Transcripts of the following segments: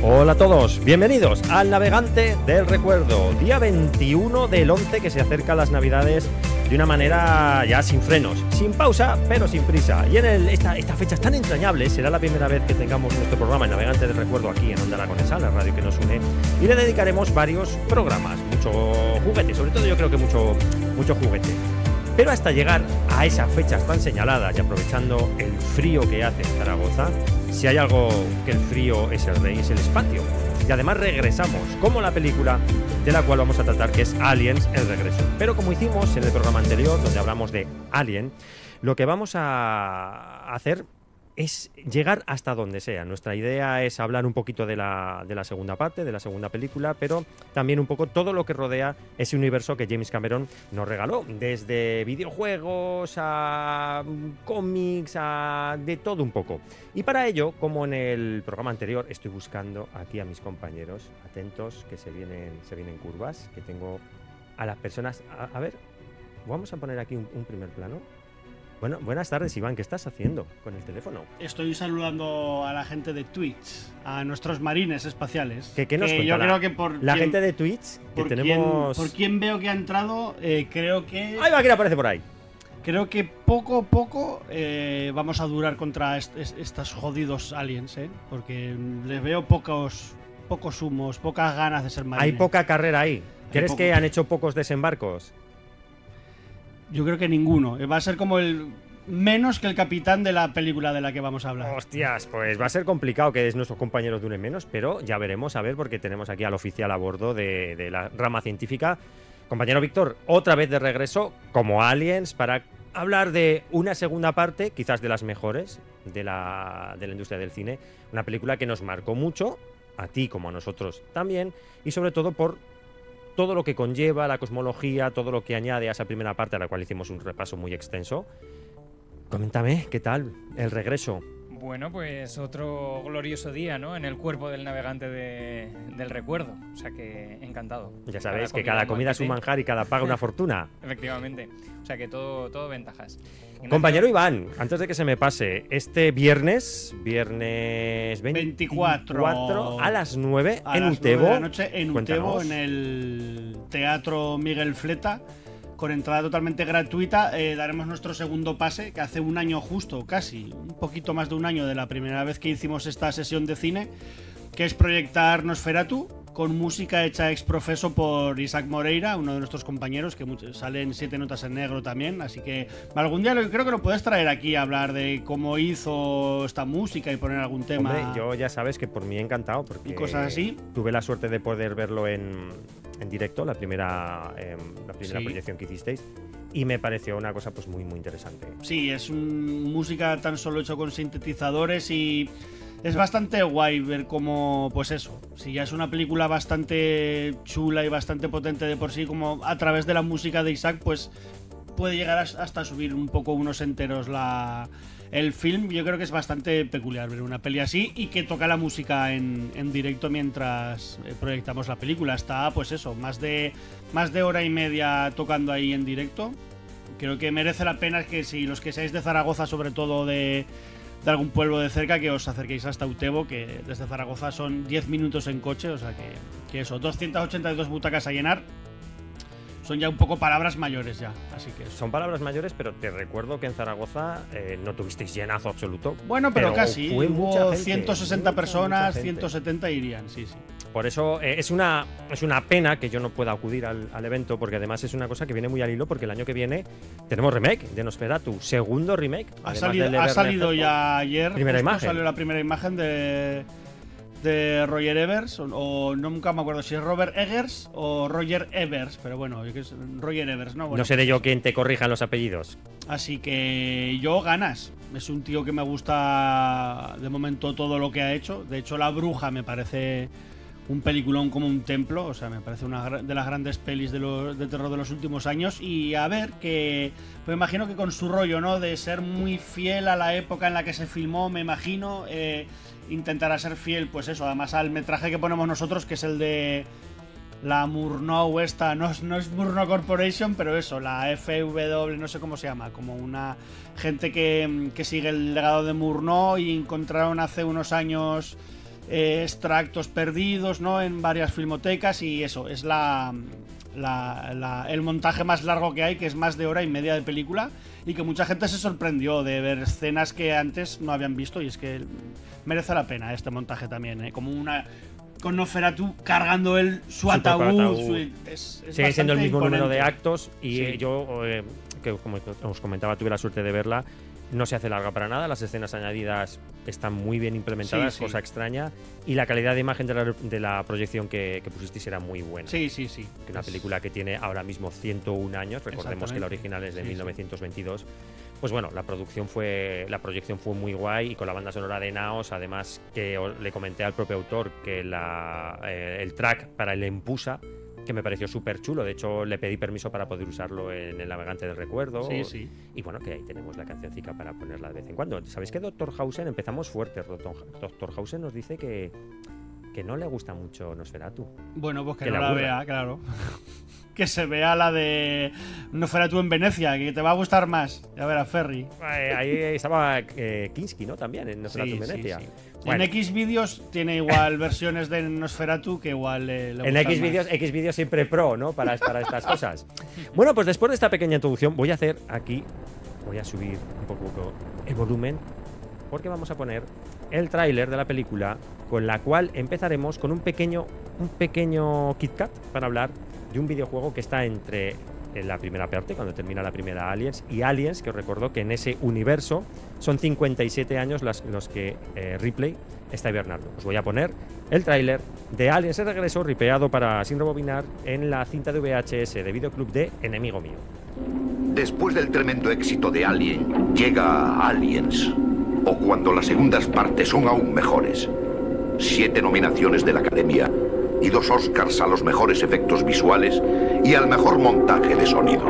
Hola a todos, bienvenidos al Navegante del Recuerdo, día 21 del 11, que se acerca a las Navidades de una manera ya sin frenos, sin pausa, pero sin prisa. Y en esta fecha es tan entrañable, será la primera vez que tengamos nuestro programa El Navegante del Recuerdo aquí en Onda Aragonesa, la radio que nos une, y le dedicaremos varios programas, mucho juguete, sobre todo yo creo que mucho juguete. Pero hasta llegar a esas fechas tan señaladas y aprovechando el frío que hace en Zaragoza, si hay algo que el frío es el rey, es el espacio. Y además regresamos, como la película de la cual vamos a tratar, que es Aliens, el regreso. Pero como hicimos en el programa anterior, donde hablamos de Alien, lo que vamos a hacer es llegar hasta donde sea. Nuestra idea es hablar un poquito de la segunda parte, de la segunda película, pero también un poco todo lo que rodea ese universo que James Cameron nos regaló, desde videojuegos a cómics, a de todo un poco. Y para ello, como en el programa anterior, estoy buscando aquí a mis compañeros, atentos, que se vienen curvas, que tengo a las personas. A ver, vamos a poner aquí un primer plano. Bueno, buenas tardes, Iván. ¿Qué estás haciendo con el teléfono? Estoy saludando a la gente de Twitch, a nuestros marines espaciales. ¿Qué nos cuenta yo creo que por la gente de Twitch? Que tenemos... por quien veo que ha entrado, creo que... ¡Ahí va! ¿Quién aparece por ahí? Creo que poco a poco vamos a durar contra estos jodidos aliens, porque les veo pocos humos, pocas ganas de ser marines. Hay poca carrera ahí. ¿Crees que han hecho pocos desembarcos? Yo creo que ninguno. Va a ser como menos que el capitán de la película de la que vamos a hablar. Hostias, pues va a ser complicado que nuestros compañeros duren menos, pero ya veremos, a ver, porque tenemos aquí al oficial a bordo de la rama científica. Compañero Víctor, otra vez de regreso, como Aliens, para hablar de una segunda parte, quizás de las mejores de la industria del cine. Una película que nos marcó mucho, a ti como a nosotros también, y sobre todo por todo lo que conlleva, la cosmología, todo lo que añade a esa primera parte, a la cual hicimos un repaso muy extenso. Coméntame, ¿qué tal el regreso? Bueno, pues otro glorioso día, ¿no? En el cuerpo del navegante del recuerdo. O sea que encantado. Ya sabéis que cada comida es un manjar y cada paga una fortuna. Efectivamente. O sea que todo ventajas. Ignacio... Compañero Iván, antes de que se me pase, este viernes 24 a las 9 en Utebo. 9 de la noche en Utebo, en el Teatro Miguel Fleta, con entrada totalmente gratuita. Daremos nuestro segundo pase, que hace un año justo, casi, un poquito más de un año de la primera vez que hicimos esta sesión de cine, que es proyectar Nosferatu, con música hecha ex profeso por Isaac Moreira, uno de nuestros compañeros, que sale en 7 notas en negro también. Así que algún día creo que lo puedes traer aquí a hablar de cómo hizo esta música y poner algún tema. Hombre, yo ya sabes que por mí encantado, porque y cosas así. Tuve la suerte de poder verlo en directo, la primera Sí. proyección que hicisteis. Y me pareció una cosa pues muy interesante. Sí, es música tan solo hecho con sintetizadores y es bastante guay ver cómo, pues eso, si ya es una película bastante chula y bastante potente de por sí, como a través de la música de Isaac, pues puede llegar hasta subir un poco unos enteros el film. Yo creo que es bastante peculiar ver una peli así y que toca la música en directo mientras proyectamos la película. Está, pues eso, más de hora y media tocando ahí en directo. Creo que merece la pena que si los que seáis de Zaragoza, sobre todo de algún pueblo de cerca, que os acerquéis hasta Utebo, que desde Zaragoza son 10 minutos en coche, o sea que eso, 282 butacas a llenar. Son ya un poco palabras mayores ya, así que eso. Son palabras mayores, pero te recuerdo que en Zaragoza no tuvisteis llenazo absoluto. Bueno, pero casi. Fue mucha gente, 160 personas, mucha gente. 170 irían, sí. Por eso es una pena que yo no pueda acudir al evento, porque además es una cosa que viene muy al hilo, porque el año que viene tenemos remake de Nosferatu, segundo remake. Ha salido ya ayer. Primera imagen. Salió la primera imagen de Roger Evers, o nunca me acuerdo si es Robert Eggers o Roger Evers, pero bueno, yo que es Roger Evers, ¿no? Bueno, no seré yo quien te corrija los apellidos. Así que yo ganas. Es un tío que me gusta de momento todo lo que ha hecho. De hecho, La Bruja me parece un peliculón como un templo. O sea, me parece una de las grandes pelis de terror de los últimos años. Y a ver, que me imagino que con su rollo, ¿no? De ser muy fiel a la época en la que se filmó, me imagino, intentará ser fiel, pues eso, además al metraje que ponemos nosotros, que es el de la Murnau esta, no es Murnau Corporation, pero eso, la FW, no sé cómo se llama, como una gente que sigue el legado de Murnau, y encontraron hace unos años extractos perdidos, ¿no? En varias filmotecas, y eso es el montaje más largo que hay, que es más de hora y media de película, y que mucha gente se sorprendió de ver escenas que antes no habían visto, y es que merece la pena este montaje también, ¿eh? Como con Nosferatu cargando su ataúd. Sigue siendo el mismo imponente. número de actos, y Sí. yo, que como os comentaba, tuve la suerte de verla. No se hace larga para nada, las escenas añadidas están muy bien implementadas, Sí. cosa extraña, y la calidad de imagen de la proyección que pusisteis era muy buena. Sí. Que una película que tiene ahora mismo 101 años, recordemos que la original es de Sí, 1922. Pues bueno, la proyección fue muy guay, y con la banda sonora de Naos, además que le comenté al propio autor que el track para el Empusa, que me pareció súper chulo. De hecho, le pedí permiso para poder usarlo en El Navegante del Recuerdo. Sí. Y bueno, que ahí tenemos la cancioncica para ponerla de vez en cuando. ¿Sabéis que Dr. Hausen empezamos fuertes? Dr. Hausen nos dice que no le gusta mucho Nosferatu. Bueno, pues que Que no le la aburre. vea, claro. Que se vea la de Nosferatu en Venecia, que te va a gustar más. Ya verás, Ferry. Ahí estaba Kinski, ¿no? También en Nosferatu en Venecia. Sí. Bueno. En Xvideos tiene igual versiones de Nosferatu que igual le En gustan Xvideos siempre pro, ¿no? Para estas cosas. Bueno, pues después de esta pequeña introducción, voy a subir un poco el volumen, porque vamos a poner el tráiler de la película, con la cual empezaremos con un pequeño Kit Kat para hablar de un videojuego que está entre la primera parte, cuando termina la primera Aliens, y Aliens, que os recuerdo que en ese universo son 57 años los que Ripley está hibernando. Os voy a poner el tráiler de Aliens de regreso, ripeado sin rebobinar, en la cinta de VHS de Videoclub de Enemigo Mío. Después del tremendo éxito de Alien, llega Aliens. O cuando las segundas partes son aún mejores. 7 nominaciones de la Academia y 2 Oscars a los mejores efectos visuales y al mejor montaje de sonido.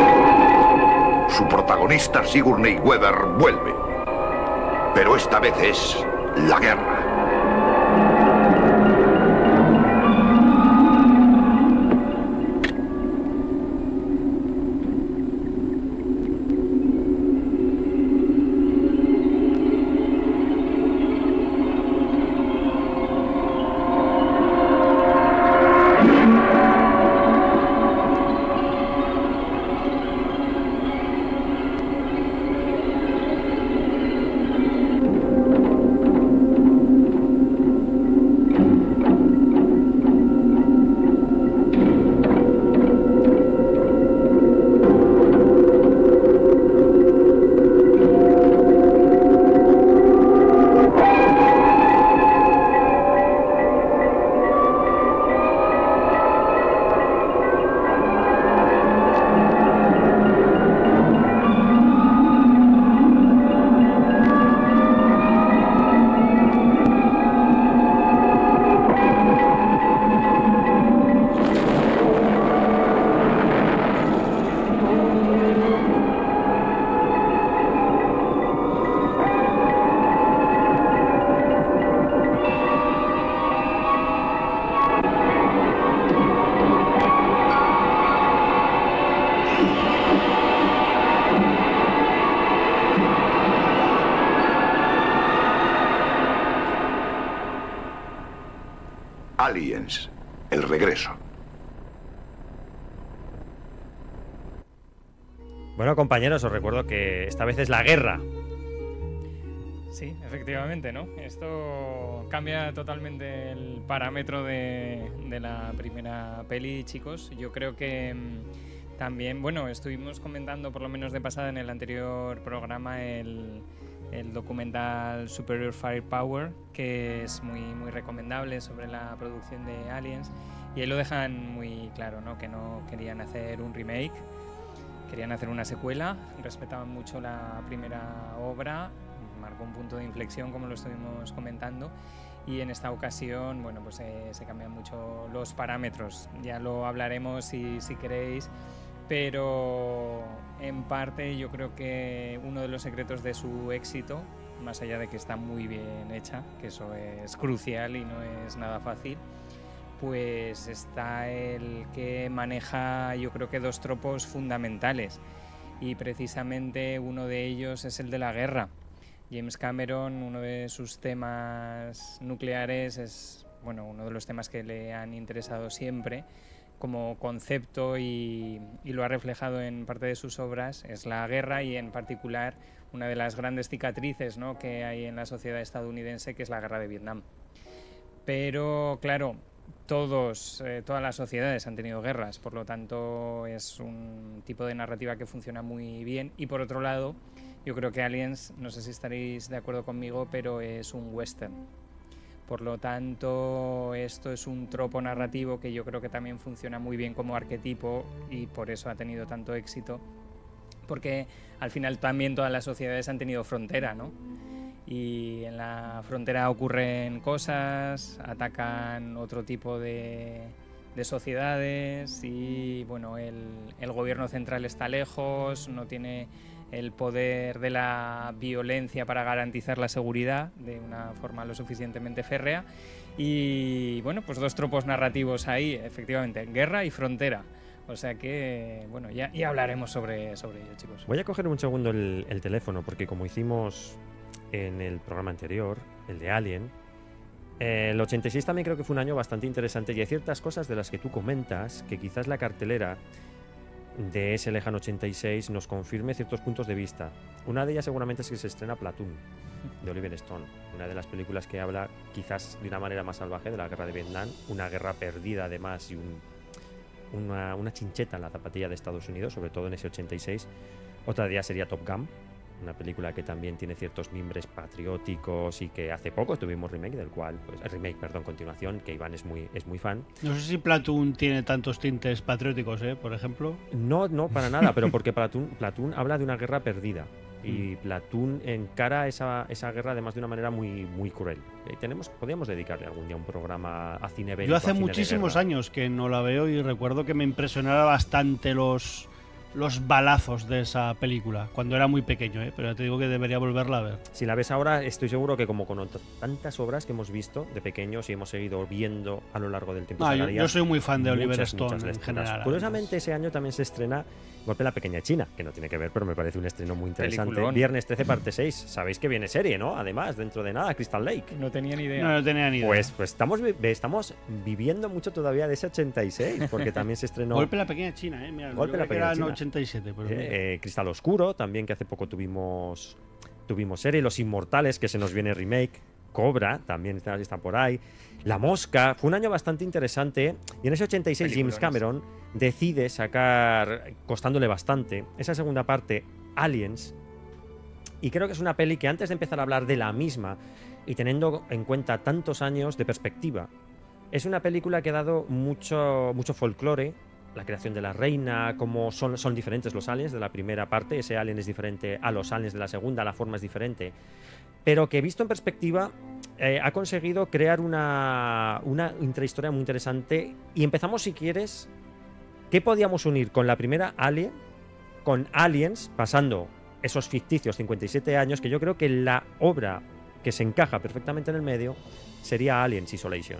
Su protagonista, Sigourney Weaver, vuelve. Pero esta vez es la guerra. Aliens, el regreso. Bueno, compañeros, os recuerdo que esta vez es la guerra. Sí, efectivamente, ¿no? Esto cambia totalmente el parámetro de la primera peli, chicos. Yo creo que también, bueno, estuvimos comentando por lo menos de pasada en el anterior programa el documental Superior Firepower, que es muy recomendable, sobre la producción de Aliens, y ahí lo dejan muy claro, ¿no? Que no querían hacer un remake, querían hacer una secuela, respetaban mucho la primera obra, marcó un punto de inflexión, como lo estuvimos comentando, y en esta ocasión, bueno, pues se cambian mucho los parámetros. Ya lo hablaremos si queréis, pero en parte yo creo que uno de los secretos de su éxito, más allá de que está muy bien hecha, que eso es crucial y no es nada fácil, pues está el que maneja, yo creo que, 2 tropos fundamentales, y precisamente uno de ellos es el de la guerra. James Cameron, uno de sus temas nucleares es, bueno, uno de los temas que le han interesado siempre como concepto y lo ha reflejado en parte de sus obras, es la guerra y en particular una de las grandes cicatrices, ¿no?, que hay en la sociedad estadounidense, que es la guerra de Vietnam. Pero claro, todas las sociedades han tenido guerras, por lo tanto es un tipo de narrativa que funciona muy bien. Y por otro lado, yo creo que Aliens, no sé si estaréis de acuerdo conmigo, pero es un western. Por lo tanto, esto es un tropo narrativo que yo creo que también funciona muy bien como arquetipo y por eso ha tenido tanto éxito. Porque al final también todas las sociedades han tenido frontera, ¿no? Y en la frontera ocurren cosas, atacan otro tipo de sociedades y bueno, el gobierno central está lejos, no tiene el poder de la violencia para garantizar la seguridad de una forma lo suficientemente férrea. Y bueno, pues dos tropos narrativos ahí, efectivamente, guerra y frontera. O sea que, bueno, ya hablaremos sobre ello, chicos. Voy a coger un segundo el teléfono, porque como hicimos en el programa anterior, el de Alien, el 86 también creo que fue un año bastante interesante y hay ciertas cosas de las que tú comentas que quizás la cartelera de ese lejano 86 nos confirme ciertos puntos de vista. Una de ellas seguramente es que se estrena Platoon, de Oliver Stone, una de las películas que habla quizás de una manera más salvaje de la guerra de Vietnam, una guerra perdida además y una chincheta en la zapatilla de Estados Unidos, sobre todo en ese 86. Otra de ellas sería Top Gun, una película que también tiene ciertos mimbres patrióticos y que hace poco tuvimos remake del cual, continuación, que Iván es muy fan. No sé si Platoon tiene tantos tintes patrióticos, por ejemplo. No, para nada, pero porque Platoon habla de una guerra perdida y Platoon encara esa guerra además de una manera muy cruel. Podríamos dedicarle algún día un programa a cine bélico. Yo hace muchísimos años que no la veo y recuerdo que me impresionaba bastante los balazos de esa película cuando era muy pequeño, pero ya te digo que debería volverla a ver. Si la ves ahora, estoy seguro que como con tantas obras que hemos visto de pequeños y hemos seguido viendo a lo largo del tiempo. Yo soy muy fan de Oliver Stone en general. Curiosamente, ese año también se estrena Golpe en la Pequeña China, que no tiene que ver, pero me parece un estreno muy interesante. Peliculón. Viernes 13, parte 6. Sabéis que viene serie, ¿no? Además, dentro de nada, Crystal Lake. No tenía ni idea. No tenía ni idea. Pues estamos viviendo mucho todavía de ese 86, porque también se estrenó Golpe en la Pequeña China, mira, Golpe en la Pequeña China. 87, pero Cristal Oscuro, también, que hace poco tuvimos serie. Los Inmortales, que se nos viene remake. Cobra, también está por ahí. La Mosca. Fue un año bastante interesante. Y en ese 86 James Cameron decide sacar, costándole bastante, esa segunda parte, Aliens. Y creo que es una peli que antes de empezar a hablar de la misma y teniendo en cuenta tantos años de perspectiva, es una película que ha dado mucho folclore. La creación de la reina, cómo son diferentes los aliens de la primera parte. Ese alien es diferente a los aliens de la segunda, la forma es diferente. Pero que visto en perspectiva ha conseguido crear una intrahistoria muy interesante. Y empezamos, si quieres, ¿qué podíamos unir con la primera Alien? Con Aliens, pasando esos ficticios 57 años, que yo creo que la obra que se encaja perfectamente en el medio sería Aliens Isolation.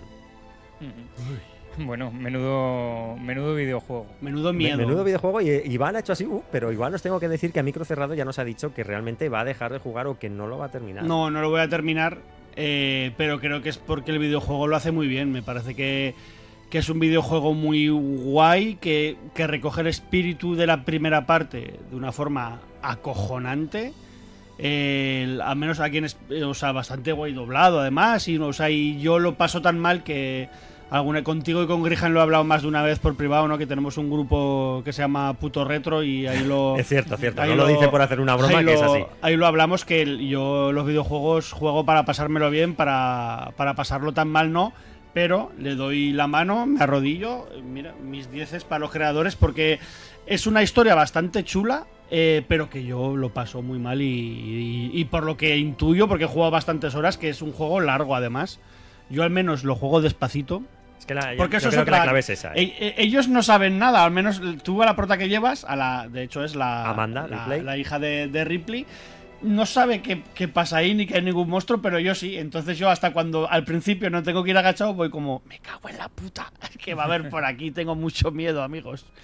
Bueno, menudo videojuego. Menudo miedo. Menudo videojuego. Y Iván ha hecho así, pero Iván, os tengo que decir que a micro cerrado ya nos ha dicho que realmente va a dejar de jugar o que no lo va a terminar. No lo voy a terminar, pero creo que es porque el videojuego lo hace muy bien. Me parece que es un videojuego muy guay, que recoge el espíritu de la primera parte de una forma acojonante. Al menos aquí bastante guay doblado, además. Y yo lo paso tan mal que contigo y con Grijan lo he hablado más de una vez por privado, ¿no? Que tenemos un grupo que se llama Puto Retro y ahí lo... Es cierto, no lo dice por hacer una broma, que es así. Ahí lo hablamos, que yo los videojuegos juego para pasármelo bien, para pasarlo tan mal no, pero le doy la mano, me arrodillo, mira, mis 10 para los creadores, porque es una historia bastante chula, pero que yo lo paso muy mal y por lo que intuyo, porque he jugado bastantes horas, que es un juego largo además. Yo al menos lo juego despacito. Es que porque eso creo que la clave es esa. Ellos no saben nada, al menos tú a la prota que llevas, de hecho es la Amanda, la hija de Ripley, no sabe qué pasa ahí ni que hay ningún monstruo, pero yo sí. Entonces yo hasta cuando al principio no tengo que ir agachado voy como, me cago en la puta, que va a haber por aquí, tengo mucho miedo, amigos.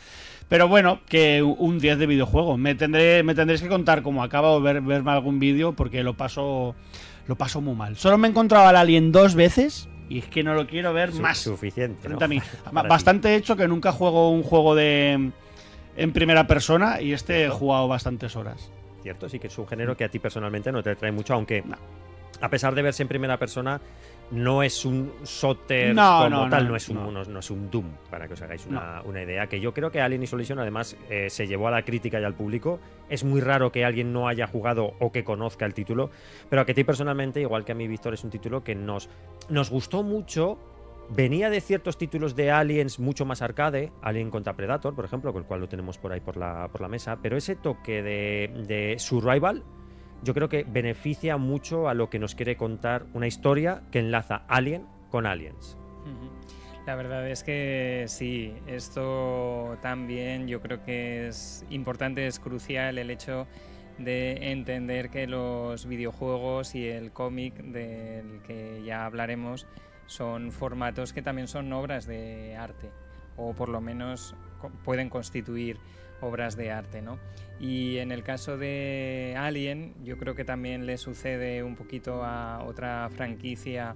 Pero bueno, que un 10 de videojuego. Me tendréis que contar cómo acaba o verme algún vídeo porque lo paso muy mal. Solo me he encontrado al Alien 2 veces y es que no lo quiero ver más. Suficiente, ¿no? Frente a mí. Para Bastante hecho que nunca juego un juego en primera persona y este he ¿Cierto? jugado bastantes horas. Cierto, sí que es un género que a ti personalmente no te atrae mucho, aunque No. a pesar de verse en primera persona, no es un shooter No, como no, tal, no, no es un Doom, para que os hagáis una idea. Que yo creo que Alien Isolation además se llevó a la crítica y al público. Es muy raro que alguien no haya jugado o que conozca el título, pero que a ti personalmente, igual que a mí, Víctor, es un título que nos gustó mucho. Venía de ciertos títulos de Aliens mucho más arcade, Alien contra Predator, por ejemplo, con el cual lo tenemos por ahí por la mesa, pero ese toque de survival yo creo que beneficia mucho a lo que nos quiere contar una historia que enlaza Alien con Aliens. La verdad es que sí, esto también yo creo que es importante, es crucial el hecho de entender que los videojuegos y el cómic del que ya hablaremos son formatos que también son obras de arte, o por lo menos pueden constituir obras de arte, ¿no? Y en el caso de Alien, yo creo que también le sucede un poquito a otra franquicia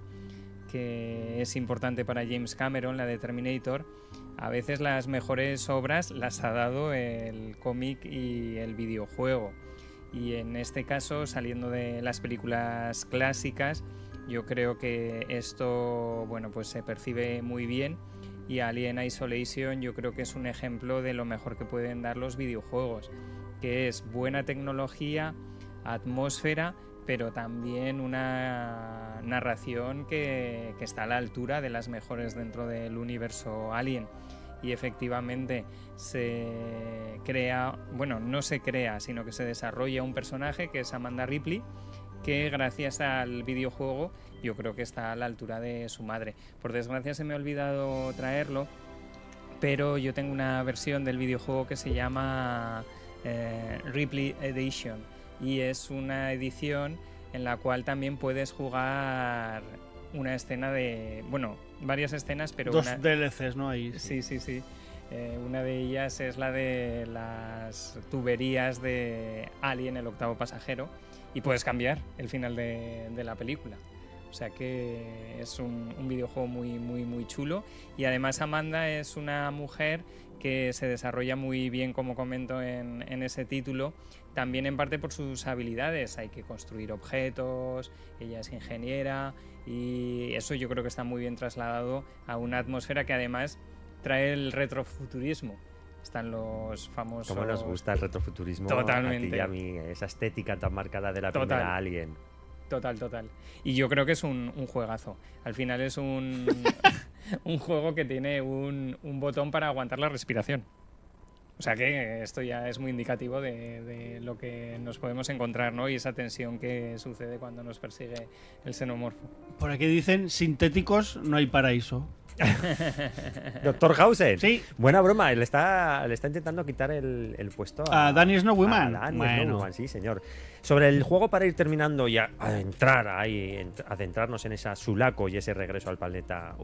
que es importante para James Cameron, la de Terminator. A veces las mejores obras las ha dado el cómic y el videojuego. Y en este caso, saliendo de las películas clásicas, yo creo que esto, bueno, pues se percibe muy bien, y Alien Isolation yo creo que es un ejemplo de lo mejor que pueden dar los videojuegos, que es buena tecnología, atmósfera, pero también una narración que está a la altura de las mejores dentro del universo Alien. Y efectivamente se crea, bueno, no se crea, sino que se desarrolla un personaje que es Amanda Ripley, que gracias al videojuego yo creo que está a la altura de su madre. Por desgracia se me ha olvidado traerlo, pero yo tengo una versión del videojuego que se llama Ripley Edition, y es una edición en la cual también puedes jugar una escena de, bueno, varias escenas, pero Dos DLCs, ¿no? Ahí, sí. Una de ellas es la de las tuberías de Alien, el octavo pasajero, y puedes cambiar el final de la película. O sea que es un videojuego muy chulo. Y además Amanda es una mujer que se desarrolla muy bien, como comento en ese título, también en parte por sus habilidades. Hay que construir objetos, ella es ingeniera, y eso yo creo que está muy bien trasladado a una atmósfera que además trae el retrofuturismo. Están los famosos... Cómo nos gusta el retrofuturismo. Totalmente. A ti y a mí, esa estética tan marcada de la primera Alien. Total. Y yo creo que es un juegazo. Al final es un juego que tiene un botón para aguantar la respiración. O sea que esto ya es muy indicativo de lo que nos podemos encontrar, ¿no? Y esa tensión que sucede cuando nos persigue el xenomorfo. Por aquí dicen, sintéticos no hay paraíso. Doctor Hausen. Sí. Buena broma. Le está intentando quitar el puesto a Danny Snowyman. A Danny bueno. Snowyman, sí, señor. Sobre el juego, para ir terminando y adentrarnos en esa Sulaco y ese regreso al planeta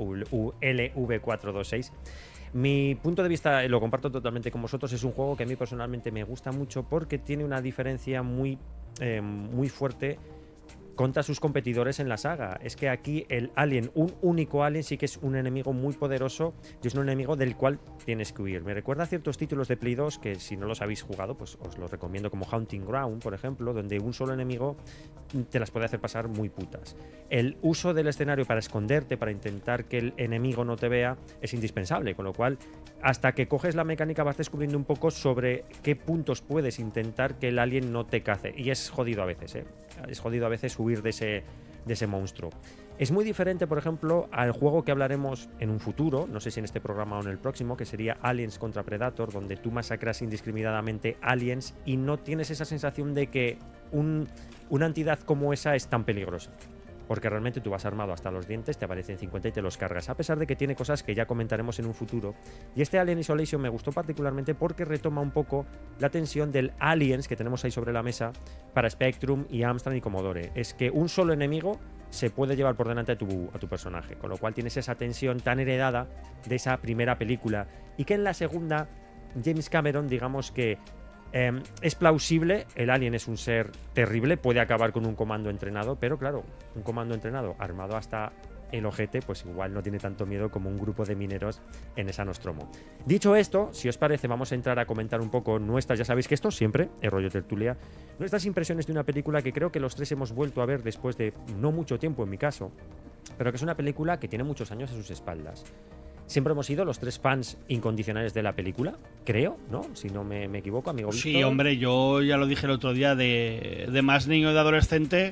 LV426. Mi punto de vista, lo comparto totalmente con vosotros, es un juego que a mí personalmente me gusta mucho porque tiene una diferencia muy fuerte contra sus competidores en la saga. Es que aquí el Alien, un único Alien, sí que es un enemigo muy poderoso y es un enemigo del cual tienes que huir. Me recuerda a ciertos títulos de Play 2 que, si no los habéis jugado, pues os los recomiendo, como Hunting Ground, por ejemplo, donde un solo enemigo te las puede hacer pasar muy putas. El uso del escenario para esconderte, para intentar que el enemigo no te vea, es indispensable, con lo cual, hasta que coges la mecánica, vas descubriendo un poco sobre qué puntos puedes intentar que el alien no te cace. Y es jodido a veces, ¿eh? Es jodido a veces huir de ese monstruo. Es muy diferente, por ejemplo, al juego que hablaremos en un futuro, no sé si en este programa o en el próximo, que sería Aliens contra Predator, donde tú masacras indiscriminadamente aliens y no tienes esa sensación de que una entidad como esa es tan peligrosa. Porque realmente tú vas armado hasta los dientes, te aparecen 50 y te los cargas, a pesar de que tiene cosas que ya comentaremos en un futuro. Y este Alien Isolation me gustó particularmente porque retoma un poco la tensión del Aliens que tenemos ahí sobre la mesa para Spectrum y Amstrad y Commodore. Es que un solo enemigo se puede llevar por delante a tu personaje, con lo cual tienes esa tensión tan heredada de esa primera película y que en la segunda James Cameron, digamos que es plausible, el alien es un ser terrible, puede acabar con un comando entrenado, pero claro, un comando entrenado armado hasta el ojete, pues igual no tiene tanto miedo como un grupo de mineros en esa Nostromo. Dicho esto, si os parece, vamos a entrar a comentar un poco nuestras, ya sabéis que esto siempre es rollo tertulia, nuestras impresiones de una película que creo que los tres hemos vuelto a ver después de no mucho tiempo en mi caso, pero que es una película que tiene muchos años a sus espaldas. Siempre hemos sido los tres fans incondicionales de la película, creo, ¿no? Si no me equivoco, amigo Víctor. Sí, hombre, yo ya lo dije el otro día, de más niño de adolescente,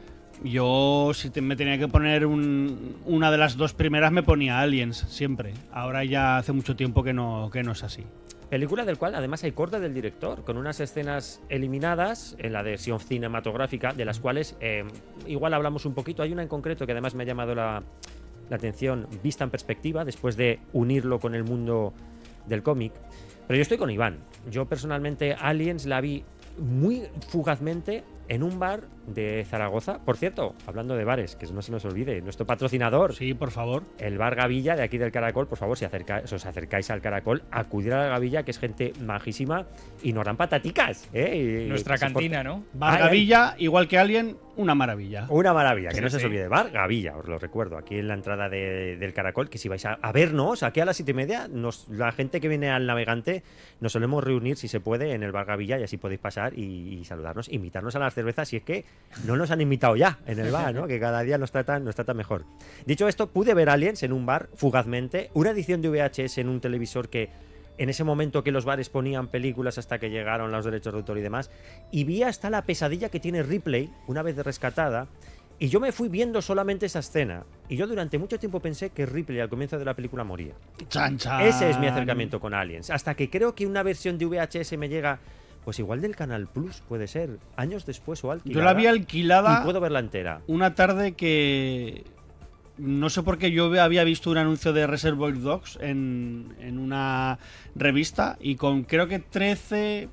yo si me tenía que poner una de las dos primeras me ponía Aliens, siempre. Ahora ya hace mucho tiempo que no es así. Película del cual además hay corte del director, con unas escenas eliminadas en la versión cinematográfica, de las cuales igual hablamos un poquito. Hay una en concreto que además me ha llamado la atención, vista en perspectiva, después de unirlo con el mundo del cómic. Pero yo estoy con Iván. Yo personalmente Aliens la vi muy fugazmente en un bar de Zaragoza. Por cierto, hablando de bares, que no se nos olvide, nuestro patrocinador, Sí, por favor. el bar Gavilla de aquí del Caracol. Por favor, si os acercáis al Caracol, acudir a la Gavilla, que es gente majísima y nos dan pataticas, ¿eh? Nuestra cantina, ¿no? Bar Gavilla, igual que Alien, una maravilla. Una maravilla, que no se os sí. olvide. Bar Gavilla, os lo recuerdo, aquí en la entrada del Caracol, que si vais a vernos, aquí a las 7:30, la gente que viene al Navegante, nos solemos reunir, si se puede, en el Bar Gavilla, y así podéis pasar y saludarnos, invitarnos a las cervezas, si es que no nos han invitado ya en el bar, ¿no? Que cada día nos tratan mejor. Dicho esto, pude ver Aliens en un bar, fugazmente, una edición de VHS en un televisor que en ese momento que los bares ponían películas hasta que llegaron los derechos de autor y demás, y vi hasta la pesadilla que tiene Ripley una vez rescatada, y yo me fui viendo solamente esa escena, y yo durante mucho tiempo pensé que Ripley al comienzo de la película moría. Chan, chan. Ese es mi acercamiento con Aliens, hasta que creo que una versión de VHS me llega, pues igual del Canal Plus, puede ser, años después o alquilada. Yo la vi alquilada y puedo verla entera. una tarde que no sé por qué yo había visto un anuncio de Reservoir Dogs en una revista, y con creo que 13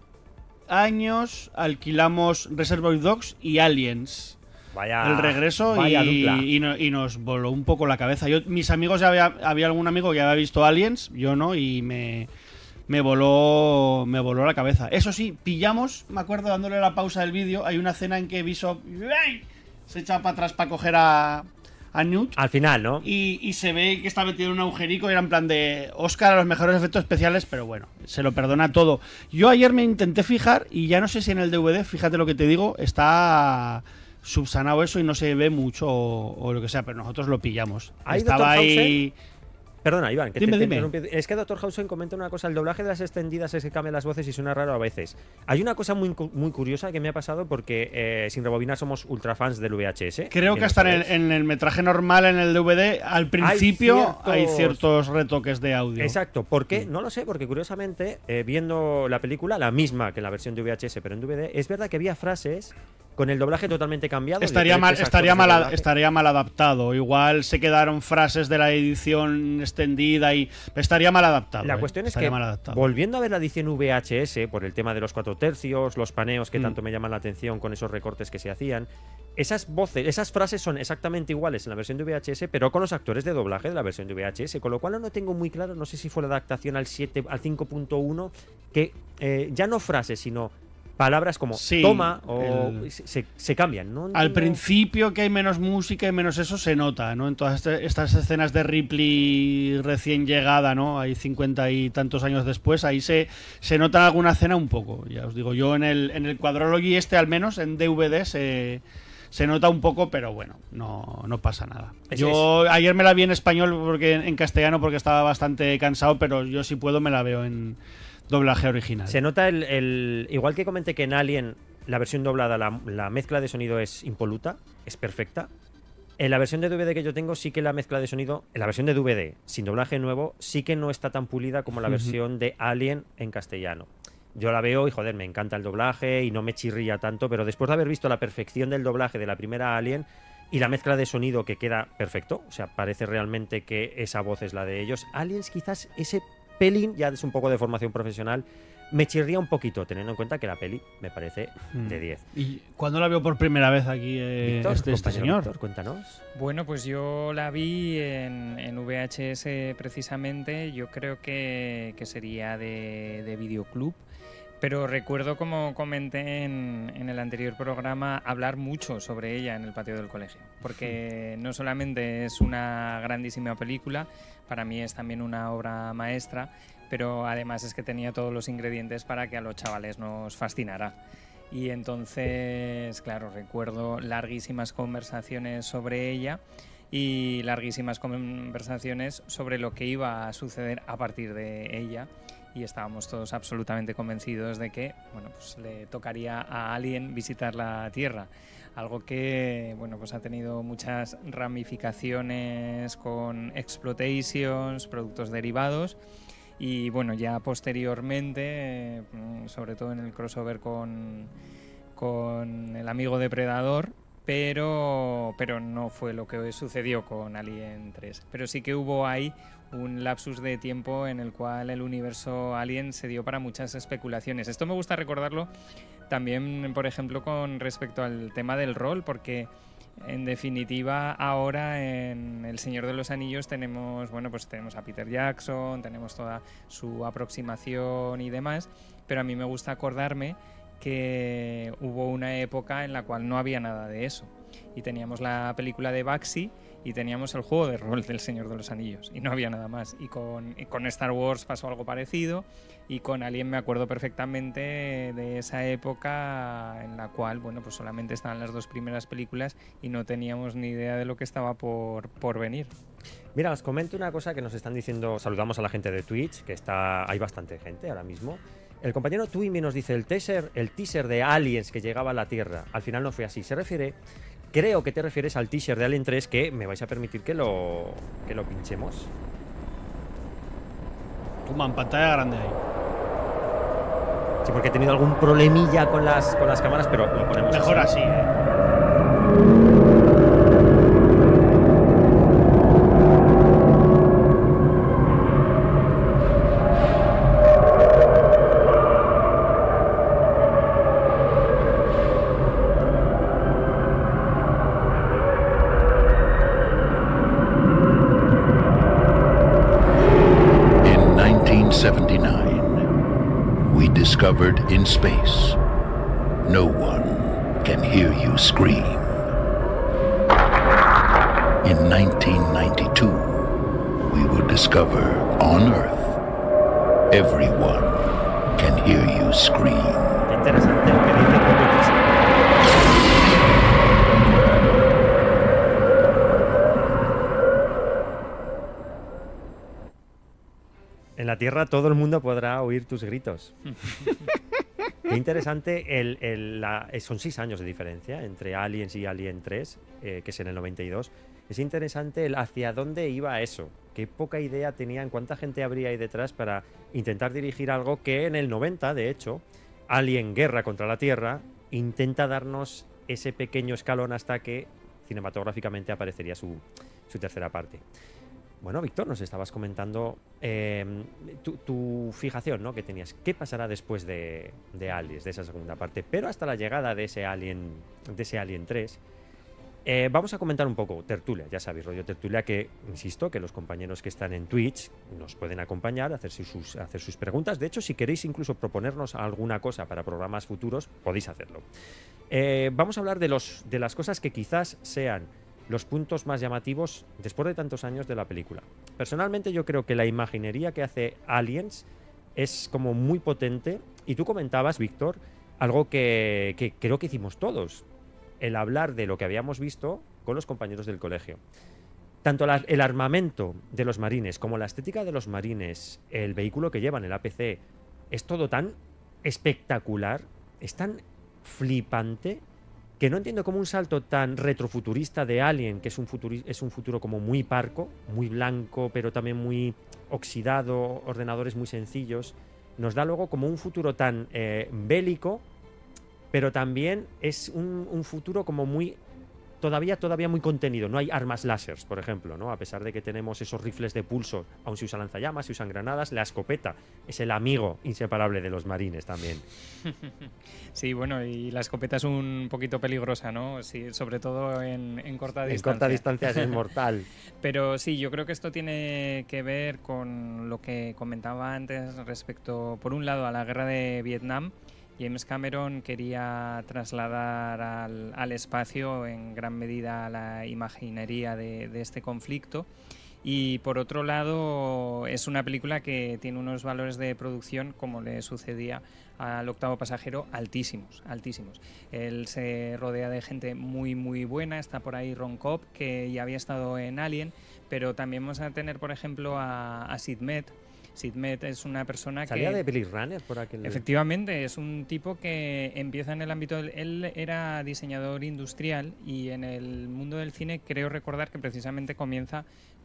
años alquilamos Reservoir Dogs y Aliens. Vaya, El regreso vaya dupla. y nos voló un poco la cabeza. Mis amigos, había algún amigo que había visto Aliens, yo no, y me voló la cabeza. Eso sí, pillamos, me acuerdo, dándole la pausa del vídeo, hay una escena en que Bishop se echa para atrás para coger a Newt. Al final, ¿no? Y se ve que está metido en un agujerico y era en plan de Oscar a los mejores efectos especiales, pero bueno, se lo perdona todo. Yo ayer me intenté fijar y ya no sé si en el DVD, fíjate lo que te digo, está subsanado eso y no se ve mucho o lo que sea, pero nosotros lo pillamos. ¿Hay Estaba Dr. ahí... Perdona, Iván, que Dime, te dime. interrumpí. Es que Dr. Hausen comenta una cosa: el doblaje de las extendidas es que cambian las voces y suena raro a veces. Hay una cosa muy curiosa que me ha pasado porque sin rebobinar somos ultra fans del VHS. Creo que Bien, hasta ¿sabes? en el metraje normal, en el DVD, al principio hay ciertos- ciertos retoques de audio. Exacto, ¿por qué? No lo sé, porque curiosamente, viendo la película, la misma que en la versión de VHS, pero en DVD, es verdad que había frases con el doblaje totalmente cambiado. Estaría mal diferentes estaría mal adaptado. Igual se quedaron frases de la edición extendida y estaría mal adaptado. La cuestión es Estaría que, mal adaptado. volviendo a ver la edición VHS, por el tema de los 4/3, los paneos que tanto me llaman la atención con esos recortes que se hacían, esas voces, esas frases son exactamente iguales en la versión de VHS, pero con los actores de doblaje de la versión de VHS, con lo cual no tengo muy claro, no sé si fue la adaptación al 5.1, que ya no frases, sino palabras como Sí, toma o se cambian, ¿no? Al Entiendo- principio, que hay menos música y menos eso, se nota, ¿no? En todas estas escenas de Ripley recién llegada, ¿no? Hay 50 y tantos años después, ahí se nota en alguna escena un poco. Ya os digo, yo en el Quadrology al menos, en DVD, se nota un poco, pero bueno, no pasa nada. Yo ayer me la vi en español, porque en castellano, porque estaba bastante cansado, pero yo si puedo me la veo en doblaje original. Se nota igual que comenté que en Alien la versión doblada, la mezcla de sonido es impoluta, es perfecta. En la versión de DVD que yo tengo, sí que la mezcla de sonido, en la versión de DVD, sin doblaje nuevo, sí que no está tan pulida como la versión de Alien en castellano. Yo la veo y, joder, me encanta el doblaje y no me chirría tanto, pero después de haber visto la perfección del doblaje de la primera Alien y la mezcla de sonido que queda perfecto, o sea, parece realmente que esa voz es la de ellos, Aliens quizás ese pelín, ya es un poco de formación profesional, me chirría un poquito, teniendo en cuenta que la peli me parece de 10. ¿Y cuándo la veo por primera vez aquí Víctor, este señor? Víctor, cuéntanos. Bueno, pues yo la vi en VHS precisamente, yo creo que sería de videoclub, pero recuerdo, como comenté en el anterior programa, hablar mucho sobre ella en el patio del colegio, porque no solamente es una grandísima película, para mí es también una obra maestra, pero además es que tenía todos los ingredientes para que a los chavales nos fascinara. Y entonces, claro, recuerdo larguísimas conversaciones sobre ella y larguísimas conversaciones sobre lo que iba a suceder a partir de ella. Y estábamos todos absolutamente convencidos de que, bueno, pues le tocaría a Alien visitar la Tierra. Algo que, bueno, pues ha tenido muchas ramificaciones con exploitations, productos derivados. Y bueno, ya posteriormente, sobre todo en el crossover con el amigo depredador, pero no fue lo que sucedió con Alien 3. Pero sí que hubo ahí un lapsus de tiempo en el cual el universo Alien se dio para muchas especulaciones. Esto me gusta recordarlo también, por ejemplo, con respecto al tema del rol, porque en definitiva, ahora en El Señor de los Anillos tenemos, bueno, pues tenemos a Peter Jackson, tenemos toda su aproximación y demás, pero a mí me gusta acordarme que hubo una época en la cual no había nada de eso. Y teníamos la película de Baxi y teníamos el juego de rol del Señor de los Anillos, y no había nada más. Y con Star Wars pasó algo parecido, y con Alien me acuerdo perfectamente de esa época en la cual, bueno, pues solamente estaban las dos primeras películas y no teníamos ni idea de lo que estaba por venir. Mira, os comento una cosa que nos están diciendo. Saludamos a la gente de Twitch, que hay bastante gente ahora mismo. El compañero Twimmy nos dice: el teaser de Aliens que llegaba a la Tierra, al final no fue así. Creo que te refieres al teaser de Alien 3, que me vais a permitir que lo pinchemos. Toma, en pantalla grande ahí. Sí, porque he tenido algún problemilla con las cámaras, pero lo ponemos mejor así. Discovered in space, no one can hear you scream. In 1992, we will discover on Earth, everyone can hear you scream. Qué interesante lo que dice el propio teaser. En la Tierra todo el mundo podrá oír tus gritos. Qué interesante. Son 6 años de diferencia entre Aliens y Alien 3, que es en el 92. Es interesante hacia dónde iba eso. Qué poca idea tenían, cuánta gente habría ahí detrás para intentar dirigir algo que en el 90, de hecho, Alien Guerra contra la Tierra intenta darnos ese pequeño escalón hasta que cinematográficamente aparecería su tercera parte. Bueno, Víctor, nos estabas comentando tu fijación, ¿no?, que tenías. ¿Qué pasará después de Aliens, de esa segunda parte? Pero hasta la llegada de ese Alien 3, vamos a comentar un poco tertulia, ya sabéis, rollo tertulia, que, insisto, que los compañeros que están en Twitch nos pueden acompañar, hacer sus preguntas. De hecho, si queréis incluso proponernos alguna cosa para programas futuros, podéis hacerlo. Vamos a hablar de las cosas que quizás sean los puntos más llamativos después de tantos años de la película. Personalmente yo creo que la imaginería que hace Aliens es como muy potente, y tú comentabas, Víctor, algo que creo que hicimos todos, el hablar de lo que habíamos visto con los compañeros del colegio. Tanto el armamento de los marines como la estética de los marines, el vehículo que llevan, el APC, es todo tan espectacular, es tan flipante, que no entiendo cómo un salto tan retrofuturista de Alien, que es un futuro como muy parco, muy blanco, pero también muy oxidado, ordenadores muy sencillos, nos da luego como un futuro tan bélico, pero también es un futuro como muy todavía muy contenido. No hay armas láseres, por ejemplo, ¿no? A pesar de que tenemos esos rifles de pulso, aún se usan lanzallamas, se usan granadas. La escopeta es el amigo inseparable de los marines también. Sí, bueno, y la escopeta es un poquito peligrosa, ¿no? Sí, sobre todo en corta distancia. En corta distancia es mortal. Pero sí, yo creo que esto tiene que ver con lo que comentaba antes respecto, por un lado, a la guerra de Vietnam. James Cameron quería trasladar al espacio en gran medida la imaginería de este conflicto. Y por otro lado, es una película que tiene unos valores de producción, como le sucedía al Octavo Pasajero, altísimos. Él se rodea de gente muy buena. Está por ahí Ron Cobb, que ya había estado en Alien, pero también vamos a tener, por ejemplo, a Sid Mead. Sid Mead es una persona ¿Salía que... de Blade Runner por aquel... Efectivamente, es un tipo que empieza en el ámbito... Él era diseñador industrial y en el mundo del cine creo recordar que precisamente comienza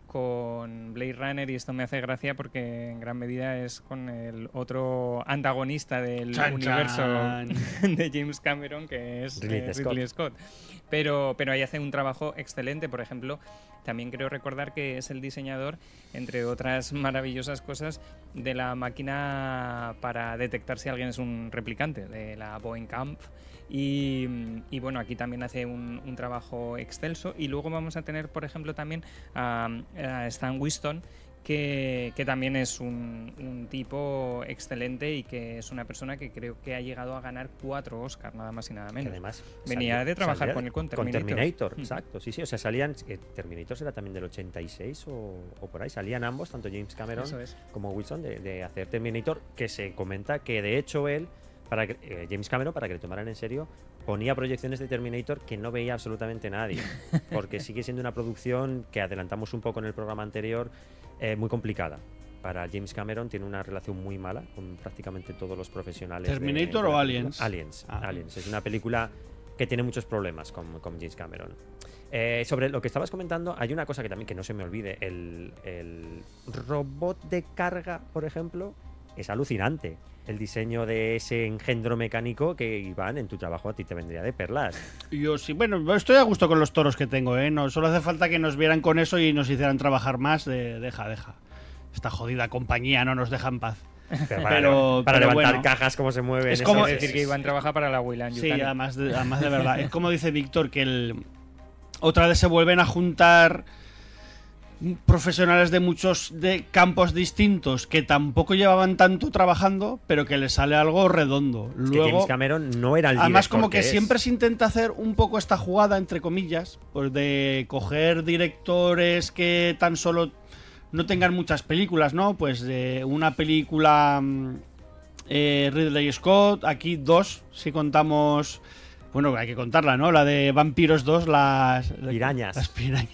con Blade Runner, y esto me hace gracia porque en gran medida es con el otro antagonista del universo de James Cameron, que es Ridley Scott. Pero ahí hace un trabajo excelente. Por ejemplo, también creo recordar que es el diseñador, entre otras maravillosas cosas, de la máquina para detectar si alguien es un replicante, de la Boeing Kampf. Y bueno, aquí también hace un trabajo excelso. Y luego vamos a tener, por ejemplo, también a Stan Winston, que también es un tipo excelente y que es una persona que creo que ha llegado a ganar 4 Oscars, nada más y nada menos. Que además venía de trabajar con Terminator. Exacto, sí, o sea, salían... Terminator era también del 86 o por ahí, salían ambos, tanto James Cameron como Wilson, de hacer Terminator, que se comenta que de hecho él, James Cameron, para que le tomaran en serio, ponía proyecciones de Terminator que no veía absolutamente nadie, porque sigue siendo una producción que adelantamos un poco en el programa anterior, muy complicada. Para James Cameron tiene una relación muy mala con prácticamente todos los profesionales. ¿Terminator o Aliens? Aliens. Es una película que tiene muchos problemas con James Cameron. Sobre lo que estabas comentando, hay una cosa que también que no se me olvide. El robot de carga, por ejemplo, es alucinante. El diseño de ese engendro mecánico que, Iván, en tu trabajo a ti te vendría de perlas. Yo sí, bueno, estoy a gusto con los toros que tengo, ¿eh? No, solo hace falta que nos vieran con eso y nos hicieran trabajar más. Deja. Esta jodida compañía no nos deja en paz. Pero para levantar cajas, cómo se mueven. Es como decir que Iván trabaja para la Weyland. Sí, además de verdad. Es como dice Víctor, que otra vez se vuelven a juntar profesionales de muchos campos distintos que tampoco llevaban tanto trabajando, pero que les sale algo redondo. Luego, James Cameron no era el además, como que siempre se intenta hacer un poco esta jugada, entre comillas, pues de coger directores que tan solo no tengan muchas películas, ¿no? Pues de una película Ridley Scott, aquí 2, si contamos... Bueno, hay que contarla, ¿no? La de Vampiros 2, las pirañas. Las pirañas.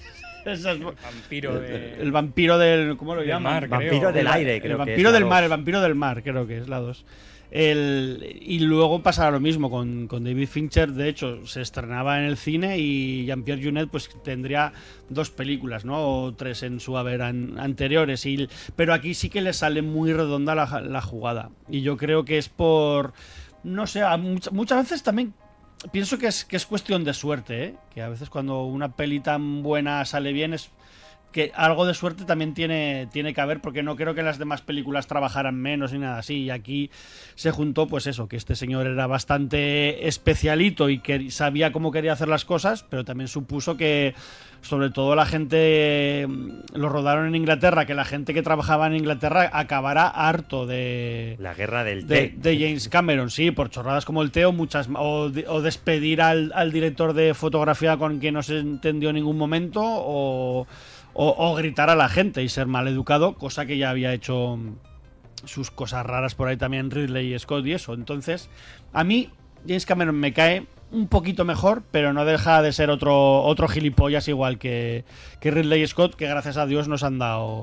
El vampiro del... ¿Cómo lo llaman? Vampiro del aire, creo que es. El vampiro del mar, creo que es la 2. Y luego pasará lo mismo con David Fincher. De hecho, se estrenaba en el cine y Jean-Pierre Jeunet pues tendría 2 películas, ¿no? O 3 en su haber anteriores. Pero aquí sí que le sale muy redonda la jugada. Y yo creo que es por... No sé, muchas veces también... Pienso que es cuestión de suerte, ¿eh? Que a veces cuando una peli tan buena sale bien es que algo de suerte también tiene que haber, porque no creo que las demás películas trabajaran menos ni nada así. Y aquí se juntó pues eso, que este señor era bastante especialito y que sabía cómo quería hacer las cosas, pero también supuso que sobre todo la gente lo rodaron en Inglaterra, que la gente que trabajaba en Inglaterra acabará harto de la guerra del té de James Cameron, sí, por chorradas como el té o despedir al director de fotografía con quien no se entendió en ningún momento o gritar a la gente y ser mal educado, cosa que ya había hecho sus cosas raras por ahí también Ridley Scott y eso. Entonces, a mí James Cameron me cae un poquito mejor, pero no deja de ser otro gilipollas igual que Ridley Scott, que gracias a Dios nos han dado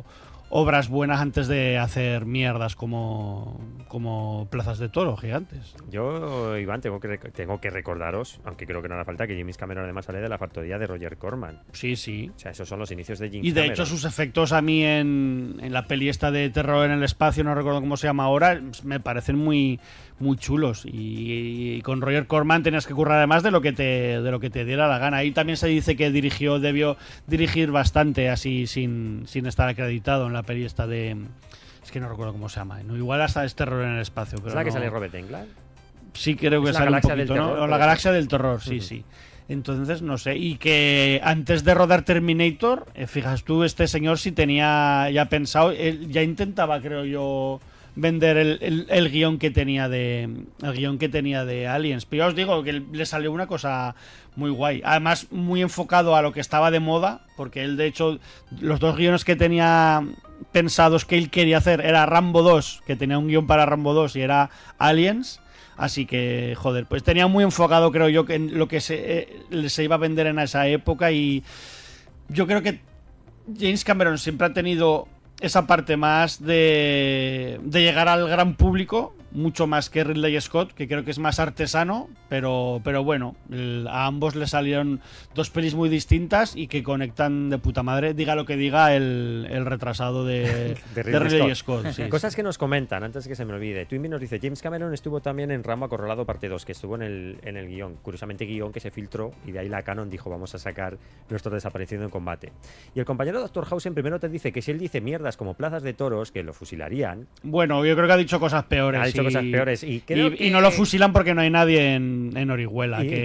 obras buenas antes de hacer mierdas como plazas de toro gigantes. Yo, Iván, tengo que recordaros, aunque creo que no hará falta, que James Cameron además sale de la factoría de Roger Corman. Sí, sí. O sea, esos son los inicios de James Y de Cameron. hecho sus efectos a mí en la peli esta de terror en el espacio, no recuerdo cómo se llama ahora, me parecen muy chulos. Y con Roger Corman tenías que currar además de lo que te diera la gana. Ahí también se dice que debió dirigir bastante así sin estar acreditado en la peli esta de... Es que no recuerdo cómo se llama. No, igual hasta es terror en el espacio. Pero ¿Es la que no... sale Robert Englund? Sí, creo que Es la sale un Galaxia del poquito, ¿no? Terror, O la por Galaxia del Terror, sí, sí. Entonces, no sé. Y que antes de rodar Terminator, fijas tú, este señor sí tenía ya pensado, él ya intentaba, creo yo, vender el guión que tenía de Aliens. Pero ya os digo que le salió una cosa muy guay. Además, muy enfocado a lo que estaba de moda, porque él, de hecho, los dos guiones que tenía pensados que él quería hacer era Rambo 2, que tenía un guión para Rambo 2 y era Aliens. Así que, joder, pues tenía muy enfocado, creo yo, que en lo que se iba a vender en esa época. Y yo creo que James Cameron siempre ha tenido esa parte más de llegar al gran público, mucho más que Ridley Scott, que creo que es más artesano, pero bueno, a ambos le salieron dos pelis muy distintas y que conectan de puta madre, diga lo que diga el retrasado de Ridley Scott. Sí, Cosas que nos comentan, antes de que se me olvide. Twinbee nos dice, James Cameron estuvo también en Rambo Acorralado parte 2, que estuvo en el guión. Curiosamente, guión que se filtró y de ahí la Canon dijo, vamos a sacar nuestro desaparecido en combate. Y el compañero Dr. Hausen primero te dice que si él dice mierdas como plazas de toros, que lo fusilarían. Bueno, yo creo que ha dicho cosas peores. Ha dicho cosas peores. Y no lo fusilan porque no hay nadie en Orihuela. Y